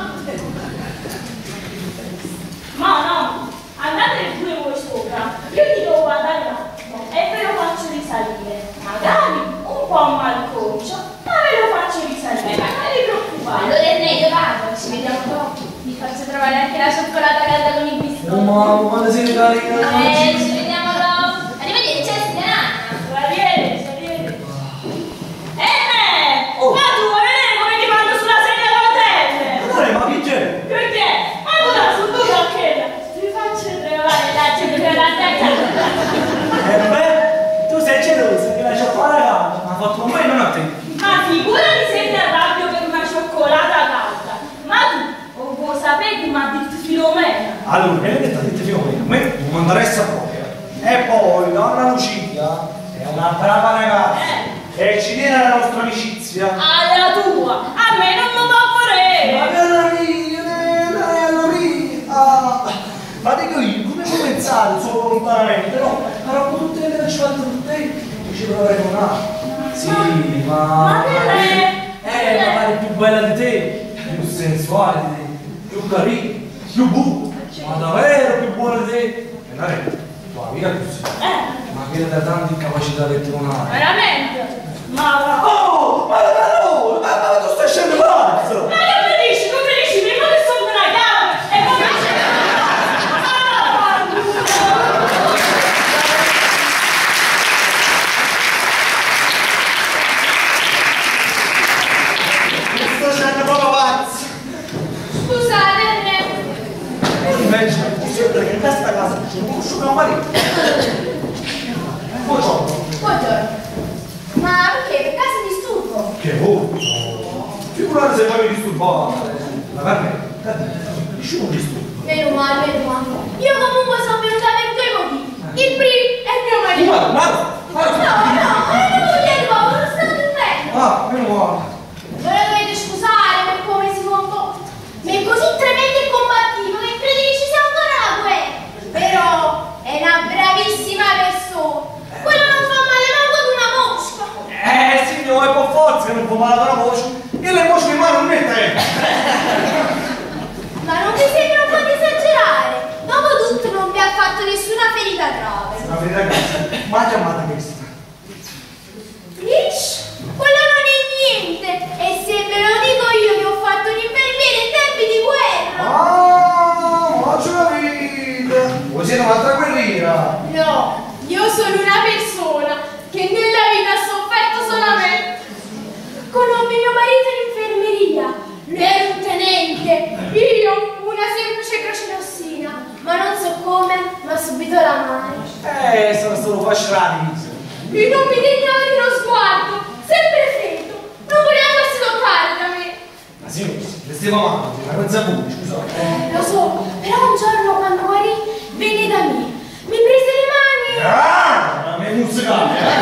Ma no, andate pure voi sopra. Io ti devo guardare un attimo e ve lo faccio risalire. Magari un po' malconcio, ma ve lo faccio risalire. Ma non vi preoccupare. Allora è meglio vado, ci vediamo dopo. Vi faccio trovare anche la cioccolata calda con i biscotti. Oh mamma, quando siete carina. Eh, ci vediamo dopo. Arrivederci, signora Anna. Arrivederci, arrivederci. Eh, me! Oh. Ma tu vuoi vedere come ti mando sulla sedia a rotelle? Dai, ma chi c'è? Perché? Ma allora su tu cacchetta, ti faccio trovare la gente per la testa. Eh beh, tu sei geloso che la cioccolata calda, ma ha fatto un bel non a te. Ma figurati se ti arrabbio per una cioccolata calda. Ma tu, o vuoi sapere che mi ha detto Filomena? Allora, me l'hai detto, ha detto Filomena, a me non mi interessa proprio. E poi, donna Lucia è una brava ragazza e ci tiene alla nostra amicizia. Alla tua, a me non mi va Ma pure. cara mia, cara mia. Ma dico io, come puoi pensare solo lontanamente, no? Ma dopo tutte le che ci fanno tutte, ci proverei con un'altra. Sì, ma... Ma che lei? Eh, magari più bella di te, più sensuale di te, più carina, più buona, ma davvero più buona di te. E non è, tua amica così, Eh, ma che da tante incapacità che tu non hai. veramente? Ma va. Oh, ma no, ma, ma tu stai scendendo pazzo! Ma che mi dici? Come mi dici? Prima che sono una chiave e poi mi dici... Mi sto scendendo proprio pazzo! Scusate, Ernesto. E invece è possibile che in questa casa c'è un asciuga marito. Buongiorno. Buongiorno. Ma perché? Per caso disturbo? Che voto? Figurate se poi mi disturbate. Ma per me, dici un disturbo. Meno male, meno male. Io comunque sono venuta per due motivi. Il primo è mio marito. Guarda, guarda, No, guarda. no, è mia moglie nuova, non state dormendo. Ah, meno male. Voi la dovete scusare per come si comporta. Ma è così tremendo e combattivo che crede che ci sia ancora la guerra. Però è una bravissima persona. Quello non fa male manco ad una mosca. Eh, signore, per forza che non può male la voce. Io le voci in mano non mette. Ma non vi sembra un po' di esagerare? Dopotutto non vi ha fatto nessuna ferita grave. La verità è ma chiamata questa. Ish, quello non è niente. la divisa. E non mi degnava di uno sguardo, sempre freddo, non voleva farsi toccare da me. Ma signore, le stiamo avanti, una mezza buca, scusate. Eh, lo so, però un giorno quando morì venne da me, mi prese le mani. Ah, ma mi è musicale, eh?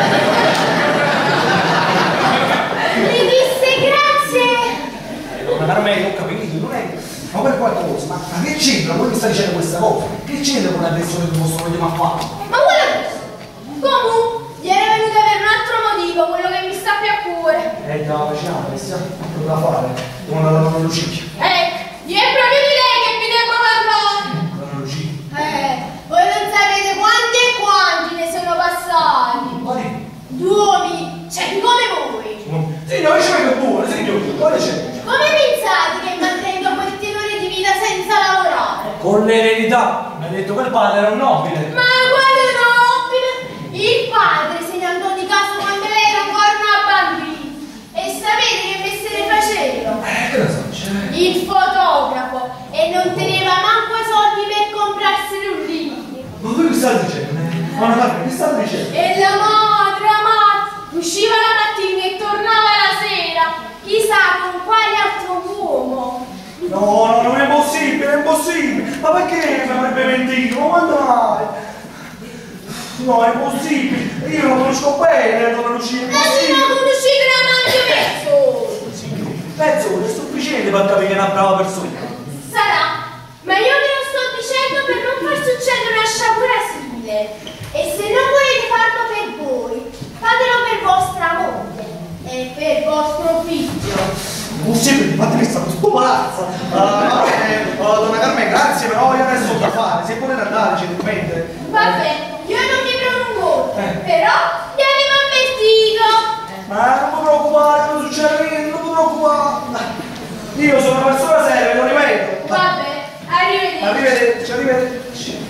Mi disse grazie. Eh, donna Carmela, ho capito, non è... Ma per qualcosa, ma, ma che c'entra? Voi mi sta dicendo questa cosa? Che c'entra con l'aggressione che vostro vogliamo a fare? Ma vuole adesso? Comunque, gli era venuto per un altro motivo, quello che mi sta più a cuore. Eh, già, facciamo, stiamo da fare. Devo andare a Donna Lucia. Ecco, io è proprio di lei che mi devo parlare. Donna Lucia. Eh, voi non sapete quanti e quanti ne sono passati. Quali? Due uomini, cioè come voi. Signore, ci vedo buono, signore, quale c'è? Come pensate che mantengo quel tenore di vita senza lavorare? Con l'eredità, mi ha detto che il padre era un nobile. Ma quale nobile? Il padre se ne andò di casa quando lei era ancora bambino. E sapete che mestiere faceva? Eh, che lo so, c'è. Il fotografo. E non teneva manco i soldi per comprarsi un libro. Ma voi che state dicendo? Ma una parte, che state dicendo? E la madre, la madre, usciva la mattina e tornava la sera. Chissà con quale altro uomo. No, no, non è possibile, è impossibile. Ma perché mi avrebbe mentito? Ma quando mai? No, è impossibile. Io lo conosco bene, Donna Lucia, è Ma se impossibile. non conoscete la mangia mezzo. Mezzo, è sufficiente per capire che è una brava persona. Sarà, ma io ve lo sto dicendo per non far succedere una sciagura simile. E se non volete farlo per voi, fatelo per vostra moglie e per vostro figlio. Possibile, fate questa questo palazzo. Uh, eh, oh, Donna Carmen, grazie, però io adesso ho da fare. Se volete andare, gentilmente. Vabbè, io non mi prolungo, Eh. però vi avevo avvertito. Ma non mi preoccupare, non succede niente, non mi preoccupare. Io sono una persona seria, lo ripeto. Vabbè, arrivederci. Arrivederci, arrivederci.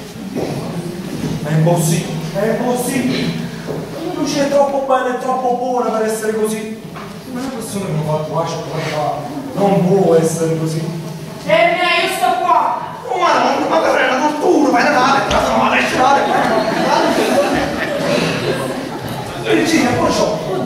È impossibile, è impossibile. Lucia è troppo bella e troppo buona per essere così. Ma una persona che mi ha fatto lascia non può essere così. E me, io sto qua. Oh, ma no, ma che è la tortura, vai da male, ma non lasciare. Virginia, buongiorno.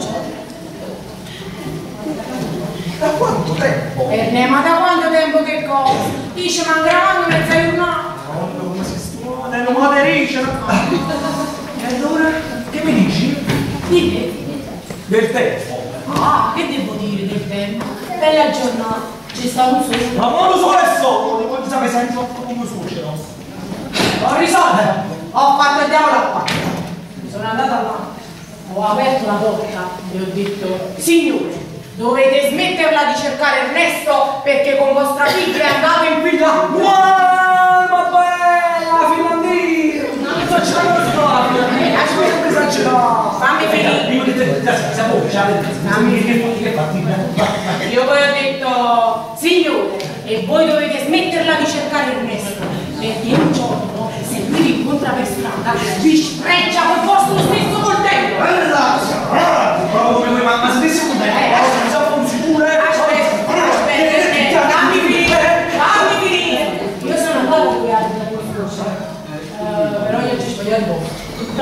Da quanto tempo? E ne, ma da quanto tempo che cosa? Dice, ma gravando mezza giornata. Ma come si studia, non mi aderisce. E allora, che mi dici? Di che? Del tempo. Ah, che devo dire del tempo? Bella giornata, ci sta un sole. Ma quando sono adesso? Non voglio sapere se troppo come succede. Ho risolto. Ho fatto il diavolo a quattro. Sono andata là, ho aperto la porta e ho detto, signore, dovete smetterla di cercare Ernesto perché con vostra figlia è andato in villa. Wow, ma bella, finlandina! Non facciamo questo, non esagerare! Fammi finire. Io Io poi ho detto, signore, e voi dovete smetterla di cercare Ernesto perché un giorno, se lui vi incontra per strada, vi sfreccia col vostro stesso coltello. Bella! Proprio come ma ma se stessi con te, non so come sicuro, eh! Aspetta, aspetta, aspetta, fammi finire, fammi finire. Io sono andata a due anni da questo, uh, però io ci sbagliato un po'.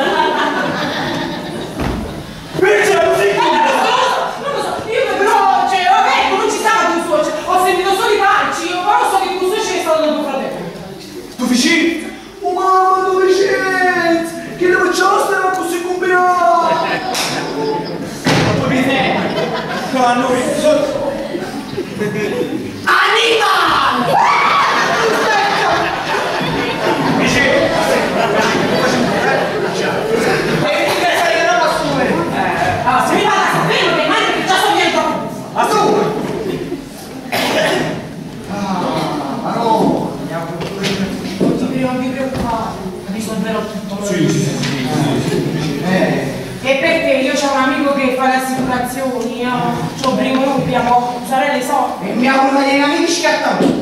Invece la musica! Non lo so, io però, cioè, vabbè, non ci stava tuo suocero, ho sentito solo i calci, io però so che tuo suocero è stato del tuo fratello. Tu vicino? Oh mamma, dove c'è? Che dove c'è stava così combinato? Ma tu mi sei? No, a noi sono... Annibale! Vicino! Ah, se mi vada a sapere che mai che già so niente. A tu! Ah, no! Non ti non vi preoccupare, risolverò tutto. Sì, sì, sì. Eh. E perché io ho un amico che fa le assicurazioni, io ho primo non dobbiamo usare le soldi. E mi auguro degli amici scattano.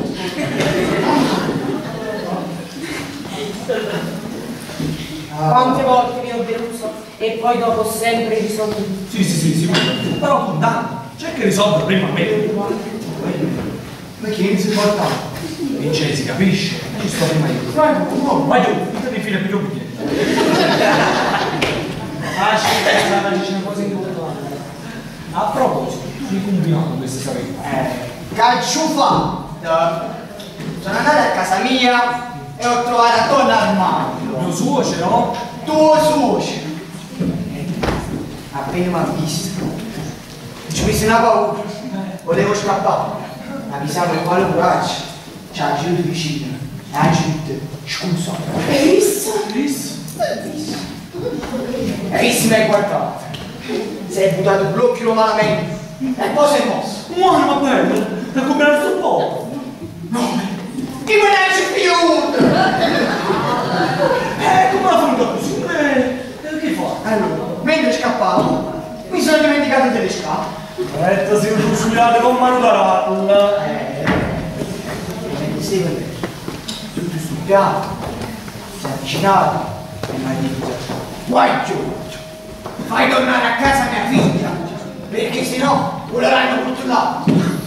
Quante volte vi ho deluso e poi dopo ho sempre risolto. Sì, sì, sì, sì. Però con danno. C'è che risolvere prima a me. Perché mi si porta? Vincenzi, capisci? Ci sto prima io. Vai, No, vai tu, ti fine più Ma c'è una cosa importante. A proposito, che combinato queste sapete? Eh, cacciufa! Sono andato a casa mia e ho trovato a donna armadio. Mio suocero? Tuo suocero. Appena mi ha visto, ci ho messo una paura, volevo scappare, ma mi sa con quale coraggio, ci ha girato vicino e ha detto, scusa. Hai visto? Visto? E visto mi hai guardato, sei buttato blocchio malamente e poi sei mosso. Buono, ma bello, da combinare sul po'. No, che me ne hai più? Eh, come la fanno così? Eh, che fa? Allora, mentre scappavo, mi sono dimenticato delle scarpe. Retta, si fucilate con mano da ralla. Eh, e sempre, tutto sul piano, si è avvicinato e mi ha detto, guai Giorgio, fai tornare a casa mia figlia, perché sennò non l'avranno controllato.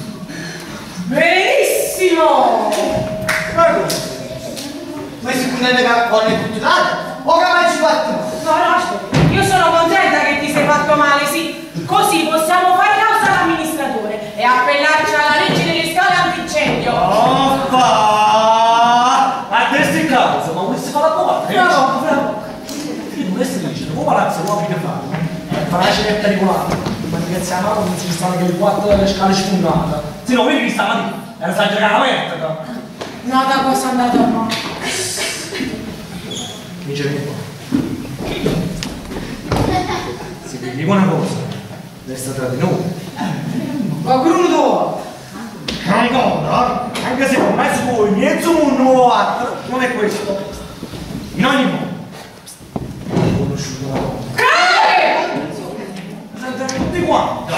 Benissimo! Ma cosa? Ma si può andare con le controllate? O che mai ci fatto? No, no, aspetta. Io sono contenta che ti sei fatto male, sì. Così possiamo fare causa all'amministratore e appellarci alla legge delle scale antincendio. Oppa! A testa in causa, ma questo fa la porta. Bravo, bravo. Io questo dice, come palazzo lo apri che fa? Fa una cinetta regolare. Ma ragazzi, a mano non si stanno che il quattro delle scale sfondate. Se no, vedi che stamattina era sta giocata aperta. No, da cosa è andato a male? Mi dice qua. Se vi dico una cosa, resta tra di noi. Ma crudo! Ancora? Anche se con mezzo voi, mezzo mondo nuovo altro, non è questo. In ogni modo, ho conosciuto una donna. Che? Senta tutti quanti.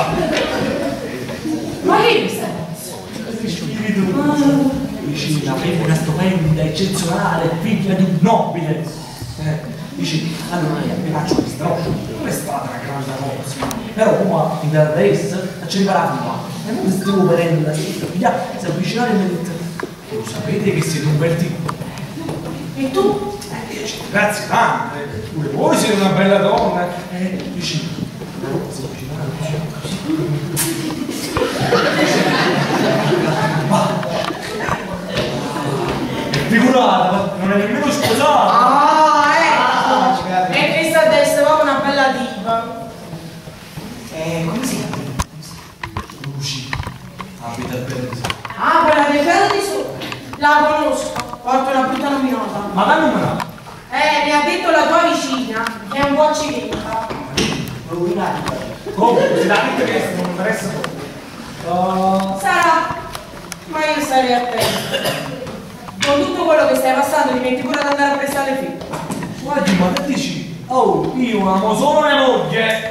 Ma che stai? Spirito vicina, femmina stupenda, eccezionale, figlia di un nobile. Eh, dici, allora io mi faccio questa roba, non è stata una grande cosa, però come in adesso ci riparavamo, e non stiamo vedendo la stessa figlia, si avvicinare e mi ha detto, lo sapete che siete un bel tipo? E tu? Eh, io dico, grazie tante, pure voi siete una bella donna, eh, dici, però si avvicinare così. Figurata, non è nemmeno sposato. Ah, ecco! E questa adesso è una bella diva. Eh, come si chiama? Luci, abita a Berlino. Ah, quella del pelo di sopra. La conosco, porto una brutta nominata. Ma dammi un numero. Eh, mi ha detto la tua vicina, è un po' civetta. Comunque, si dà tutto questo, non mi interessa poco. Uh, Sarà, ma io starei attento. Con tutto quello che stai passando ti metti pure ad andare a prestare le figlie. guardi, ma che dici? Oh, io amo solo mia moglie.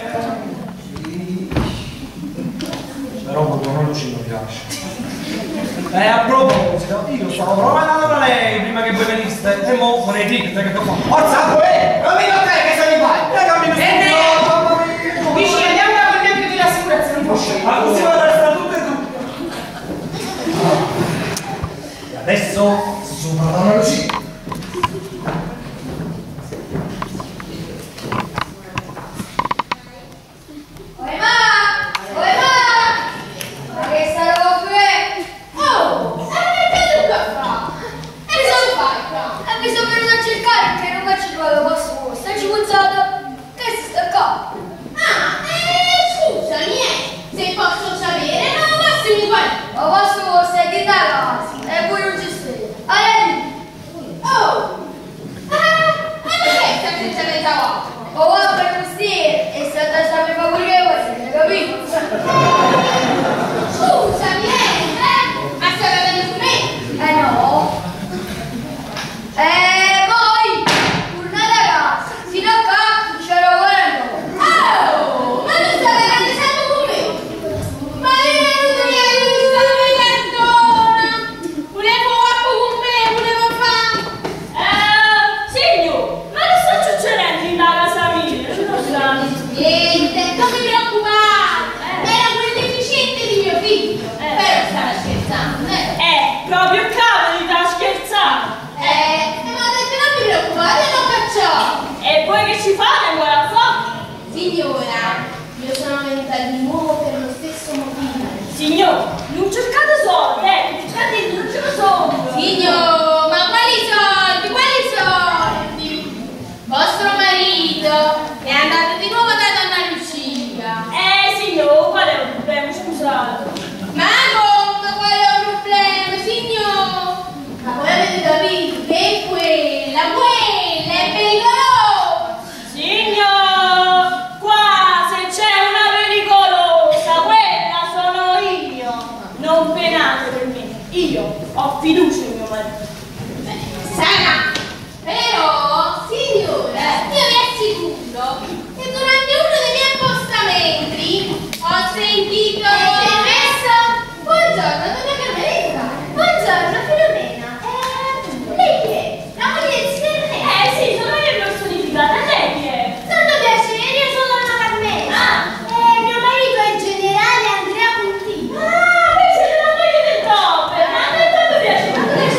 Però proprio non ci mi piace. E a proposito, io stavo proprio andando da lei prima che voi veniste. E mo con i ticket che fa. Forza, poi! Non mi notare che sei in bagno! E cammino Senti, dici andiamo da quel membro dell'assicurazione. ma così va a restare tutto e tutto. E adesso sopra la luce. Oi mamma! Oi mamma! Ma che sta roba qui? Oh, eh, che Luca fa? E cosa fai qua? E mi sono venuto a cercare perché non faccio trovato posto. Sta cimuzzato. Che si sta qua? Ah, eh, scusami, eh, se posso sapere, non posso mi guardare. Ma posto stai di casa e voi non ci state. Allora, Oh, ah, ma perché stai senza mezza volta? o va per mestiere e sta da sapere favorevole, hai capito? Scusami, eh, eh, ma stai bevendo con me? Eh no. Eh, poi, tornate a casa, fino a qua non c'era guarda. Oh, ma tu stai bevendo sempre con me? Ma io non venuto via che mi stanno vedendo. Volevo acqua con me, volevo fare. Eh, signor, ma che sta succedendo in casa mia? Non sta. Niente, non mi preoccupare. Era quel deficiente di mio figlio. Eh. Però stava scherzando, eh. Eh, proprio cavoli, sta scherzando. Eh, ma ha detto non mi preoccupate, non cacciò. E voi che ci fate, buona fa? Signora, io sono venuta di nuovo per lo stesso motivo. Signor, non cercate soldi, eh, cercate non ce ne sono. Signor, ma quali soldi? Quali soldi? Vostro marito è andato di nuovo da donna Lucia. Eh, signor, qual è il problema? Scusate. Ma come qual è il problema, signor? Ma voi avete capito che è quella, quella è pericolosa. Signor, qua se c'è una pericolosa, quella sono io. Non penate per me, io ho fiducia in mio marito. Sarà, però, signora, io vi assicuro che durante uno dei miei appostamenti ho sentito... Buongiorno, donna Carmelita. Buongiorno, Filomena. Eh, lei chi è? La moglie del signor Re? Eh sì, sono io personificata, lei chi è? Tanto piacere, io sono donna Carmela. Ah. Eh, mio marito è il generale Andrea Puntini. Ah, voi siete la moglie del Topper, ma a me tanto piace.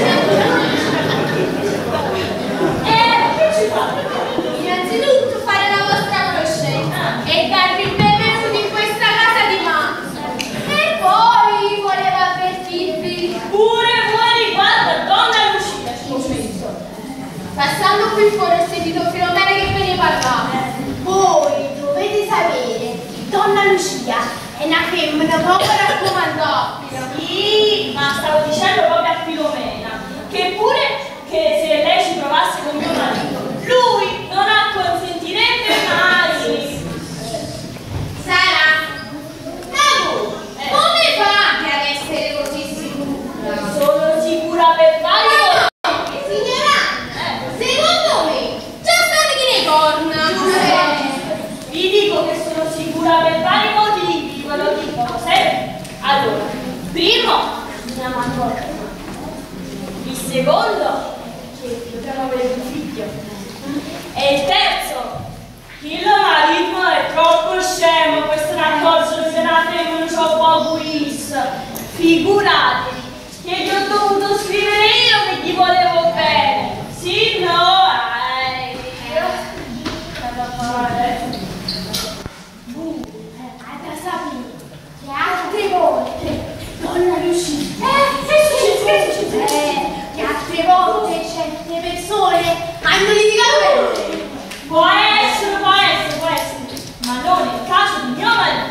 Eh, che ci fate? Innanzitutto fare la vostra crocetta e darvi il benvenuto in questa casa di Max. E poi volevo avvertirvi, Pure voi, guarda, donna Lucia, ci ho messo. passando qui fuori ho sentito Filomena che ve ne parlava. Voi dovete sapere che donna Lucia è una femmina poco raccomandabile. Sì, ma stavo dicendo proprio a Filomena che pure che se lei ci provasse con mio marito, lui non acconsentirebbe mai. Sara, ma voi come fate ad essere così sicura? Sono sicura per vari motivi. Signora, secondo me già state che ne corna. Vi dico che sono sicura per vari motivi, ve lo dico sempre. Allora, primo, mia madonna. Il secondo, che dobbiamo avere un figlio. E il terzo, il marito è troppo scemo per se ne accorgere se la femmina c'ho poco is. Figuratevi che gli ho dovuto scrivere io che gli volevo bene. Sì, no, eh, io. Cosa fare? Uh, hai da sapere che altre volte donna Lucia, eh, che succede? Che succede? Eh, che altre volte certe persone hanno litigato per te. Può essere, può essere, può essere, ma non è il caso di mio marito.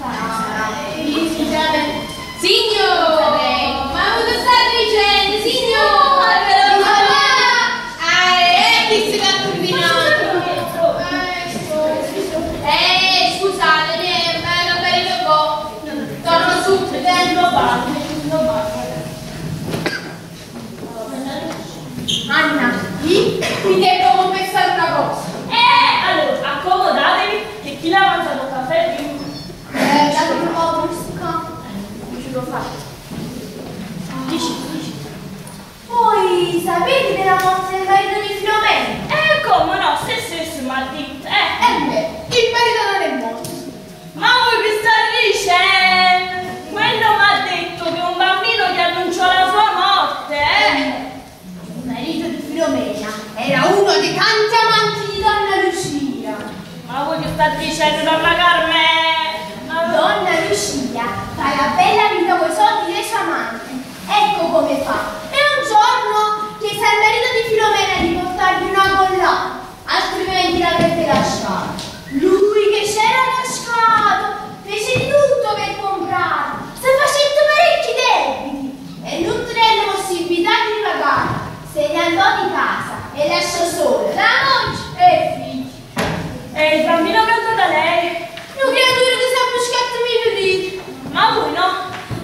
Signore, ma cosa state dicendo? Signore, ah, eh, chi si sta turbinando? Eh, scusate, mi è bene che po'. Torno subito, Non basta, non basta. Anna, qui vi devo confessare una cosa. Eh, allora, accomodatevi che chi l'ha mangiato caffè prima. Eh, datemi un po' questo campo. Non ce lo fate. Dici, dici. Voi sapete della morte del marito di Filomena? Eh, come no, se stesso mi ha detto, eh. Eh beh, il marito non è morto. Ma voi che state dicendo? Quello mi ha detto che un bambino gli annunciò la sua morte, eh. Il marito di Filomena era uno dei tanti amanti di donna Lucia. Ma voi che state dicendo, donna Carmela? Ma Donna Lucia fa la bella vita coi soldi dei suoi amanti. Ecco come fa. E un giorno chiese al marito di Filomena di portargli una collana, altrimenti l'avrebbe lasciata. Lui che c'era lasciato fece di tutto per comprarla, si facendo parecchi debiti e non tenendo possibilità di pagare. Se ne andò di casa e lasciò sola la moglie e il figlio. E il bambino canto da lei? Una creatura che si è buscato i miei vestiti. Ma voi no?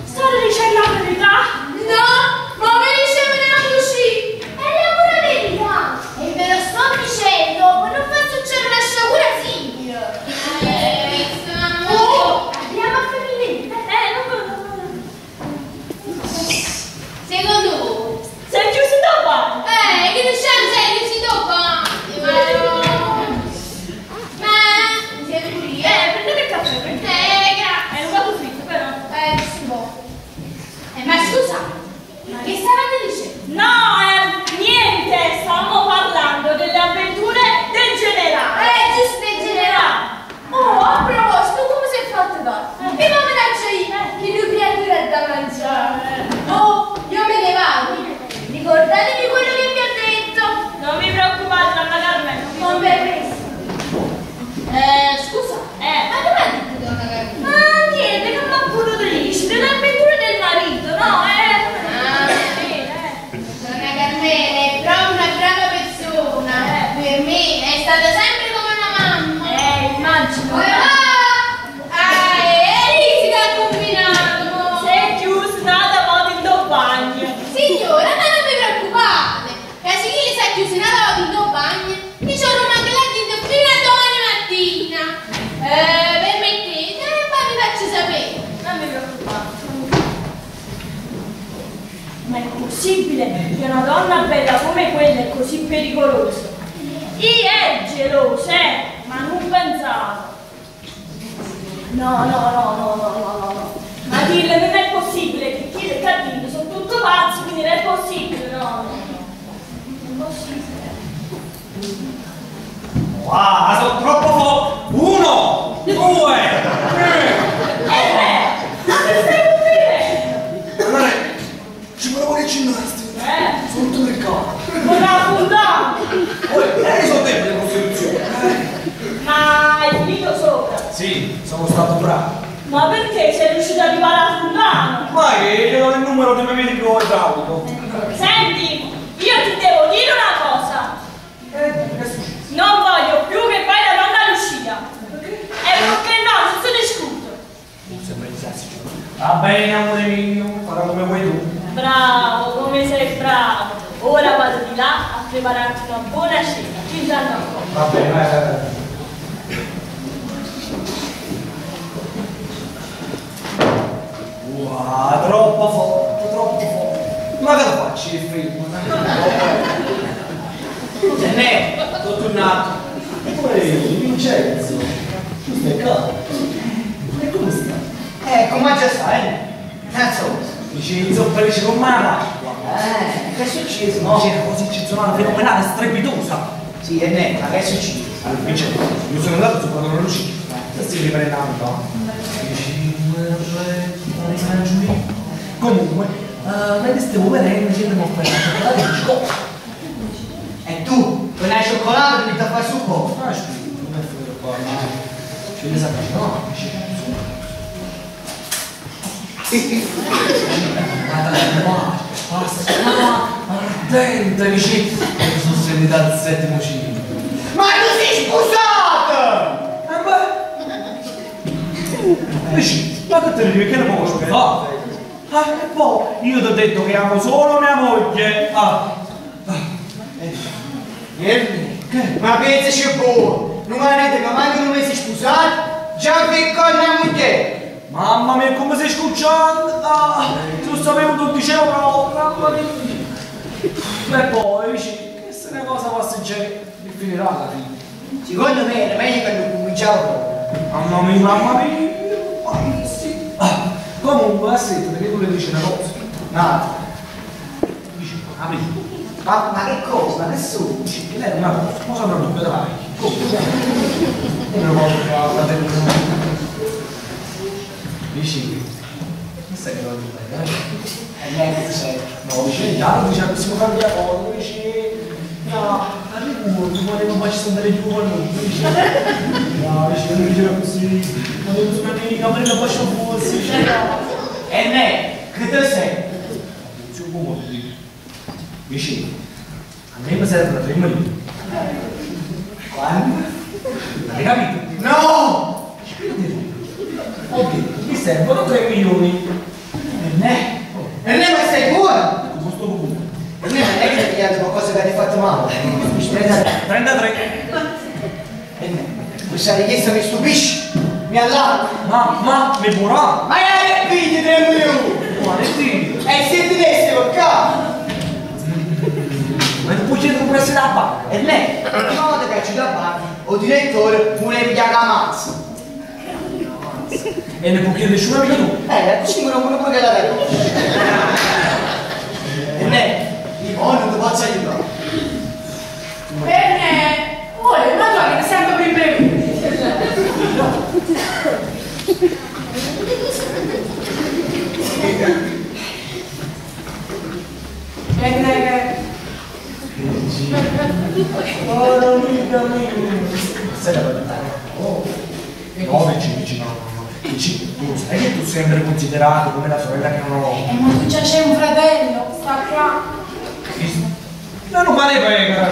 possibile che una donna bella come quella è così pericolosa? Io è gelosa, eh, ma non pensavo. No, no, no, no, no, no, no, no. Ma dirle non è possibile che chi le cattivi sono tutto pazzi, quindi non è possibile, no, no, no. Non è possibile. Ah, sono troppo forti! Uno! Due! Tre! Eh, ma che stai a dire? Allora, ci volevo le ginnastica. Eh, Sono tutto nel capo. non ha fundato. Poi, lei sono tempo di costituzione. Ma hai finito sopra? Sì, sono stato bravo. Ma perché sei riuscito ad arrivare a Fundano? Ma che gli do il numero del mio medico idraulico. Senti, io ti devo dire una cosa. Eh, che è successo? Non voglio più che fai da donna Lucia. E perché no, non sono discuto. Non sembra iniziarsi. Va bene, amore mio, farò come vuoi tu. Bravo, come sei bravo. Ora vado di là a prepararti una buona cena. Ci danno un po'. Va bene, vai, vai, vai. Wow, troppo forte, troppo forte. Ma che lo faccio il film? E ne, sono tornato. Ehi, Vincenzo, tu stai calmo? E come stai? Eh, come già sai? Cazzo. Dici, zopperici con mano. Eh, che è successo? No, c'era così eccezionale, fenomenale, strepitosa. Sì, e ne, ma che è successo? Allora, Vincenzo, io sono andato su quando non riuscito. Stai riprendendo. Comunque, uh, mentre stavo venendo, ci abbiamo offerto la cioccolata di cioccolato. E tu, con la cioccolata mi fai su po'. Ah, scusa, non è vero qua, ma ci ne sapete, no? Attenta, vicino, sono seduta al settimo cielo. Ma tu sei sposato! Vicino, ma che te ne dici, perché non può sposare? Ah, e poi, io ti ho detto che amo solo mia moglie. Ah. Ernie, ma pensaci buono, non avete che manco un mese sposato, già che con la moglie. Mamma mia, come sei scucciando? Ah, se lo sapevo tu dicevo proprio, mamma mia. E poi, vicino, che se una cosa passeggera, mi finirà alla fine. Secondo me era meglio che non cominciavo proprio. Mamma mia, mamma mia, mamma sì. Ah, comunque, aspetta, perché tu le dici una cosa. No. Dici, apri. Ma, ma che cosa? Ma che sono? Che lei è una cosa, cosa non lo vedo mai. Come? Una cosa che ha la televisione. Dici, non stai che lo dico, E lei che sei? no, dice, già lo dice, possiamo fare via cosa, dice, no, arrivo, tu volevo faccio andare giù con noi, dice, no, dice, non diceva così, volevo su una amica, ma non faccio forse, dice, no. E lei, che te sei? Su un po' di vicino, a me mi serve tre marito. Quando? Hai capito? No! Ok, mi servono tre milioni. E lei? E lei ma sei buono? Con questo punto. E lei non è che ti ha pigliato qualcosa che ti ha fatto male? trentatré. E lei? Questa richiesta mi stupisce, mi allarma. Ma, ma, mi buona. Ma che pigli tre milioni? Ma che dici? E se ti dessi col capo? Ma tu puoi chiedere come essere la banca. E lei? Una volta che ci da banca, o direttore vuole pigliare la mazza. E ne può chiedere una mica tu. Eh, così mi rompono pure che la vedo. E lei? Io non ti posso aiutare. Bene, vuole una tua che sempre più breve. Bene, Oh, non mi cammino. Sai da dove andare? Oh. No, vicino, no, no, no. Vicino, tu lo sai che tu sei sempre considerato come la sorella che non ho. e ma tu già c'è un fratello, sta qua. No, non vale pecora.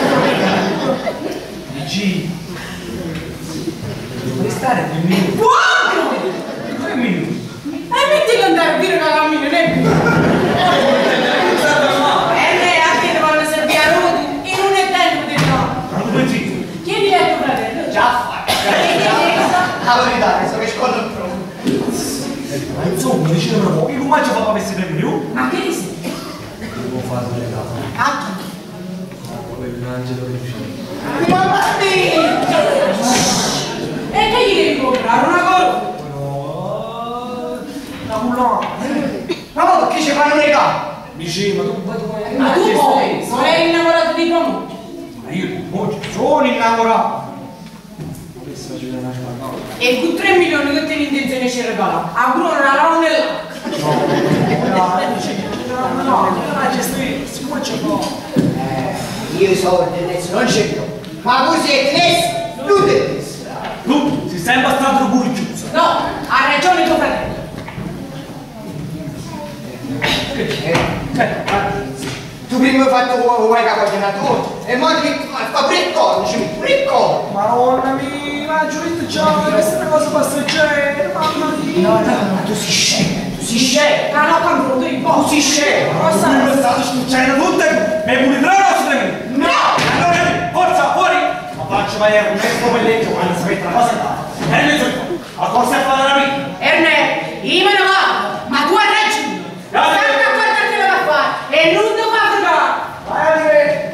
Vicino. Devi stare tre minuti. Buono! Tre minuti. E metti che andare a dire che cammino, non è più. E lei anche ti vanno a servire a rodi e non è tempo di no. Ma tu pensi? Chiedi a tuo fratello. Già fatto. La verità, so che scordo il proprio. Ma insomma, dicete un po', io come ci fa per essere tre milioni? Ma che ne sei? fatto regalo. A chi? A quell'angelo che c'è. Mamma mia! E che gli devi comprare una cosa? No, la cullona. Ma ma perché ci fanno regalo? Dici, ma tu poi tu Ma tu poi, non eri innamorato di tua moglie? Ma io oggi sono innamorato. Adesso faccio una spagnola. E con tre milioni che te ne intenzione ci regala? A Bruno la lavano nell'acqua. No, no, no, non c'è stessa, come c'è no? Eh, io i soldi adesso non ce li ho. Ma voi siete messi? Tu te messi. Tu, sei sempre stato pure chiuso. No, ha ragione tuo fratello. Tu prima hai fatto vuoi che coordinatore e ora ti fa pure il corno, ci metti pure il corno. Madonna mia, ma giurito già, questa è una cosa passeggera, mamma mia. No, no, ma tu sei scemo, tu sei scemo. Ah no, quando lo devi Tu sei scemo. Ma tu mi state stucciando tutte, mi pure tre nostre. No! Allora, forza, fuori! Ma faccio vedere un mezzo pelletto quando sapete la cosa è. E mi sono, a cosa è fare la vita? Erne, io me ne vado, ma tu hai ragione. Grazie. Stai a guardare che lo va a fare e non ti fa fregare. Vai a vedere.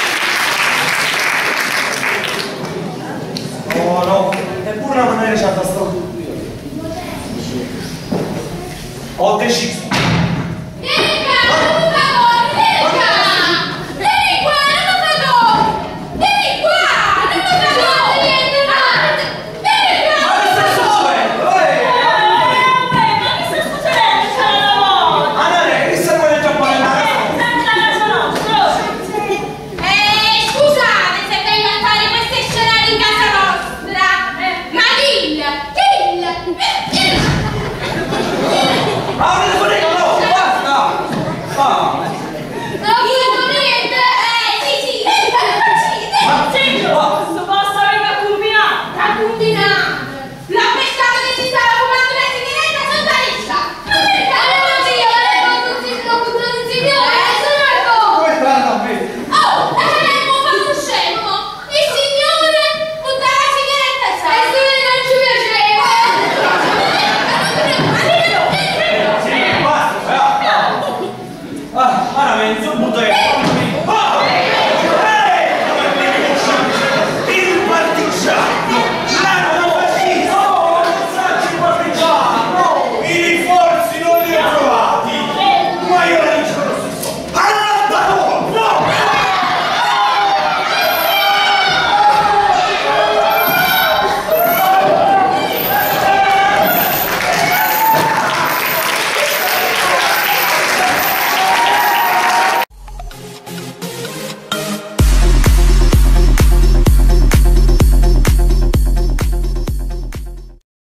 No, no, è pure una maniera certa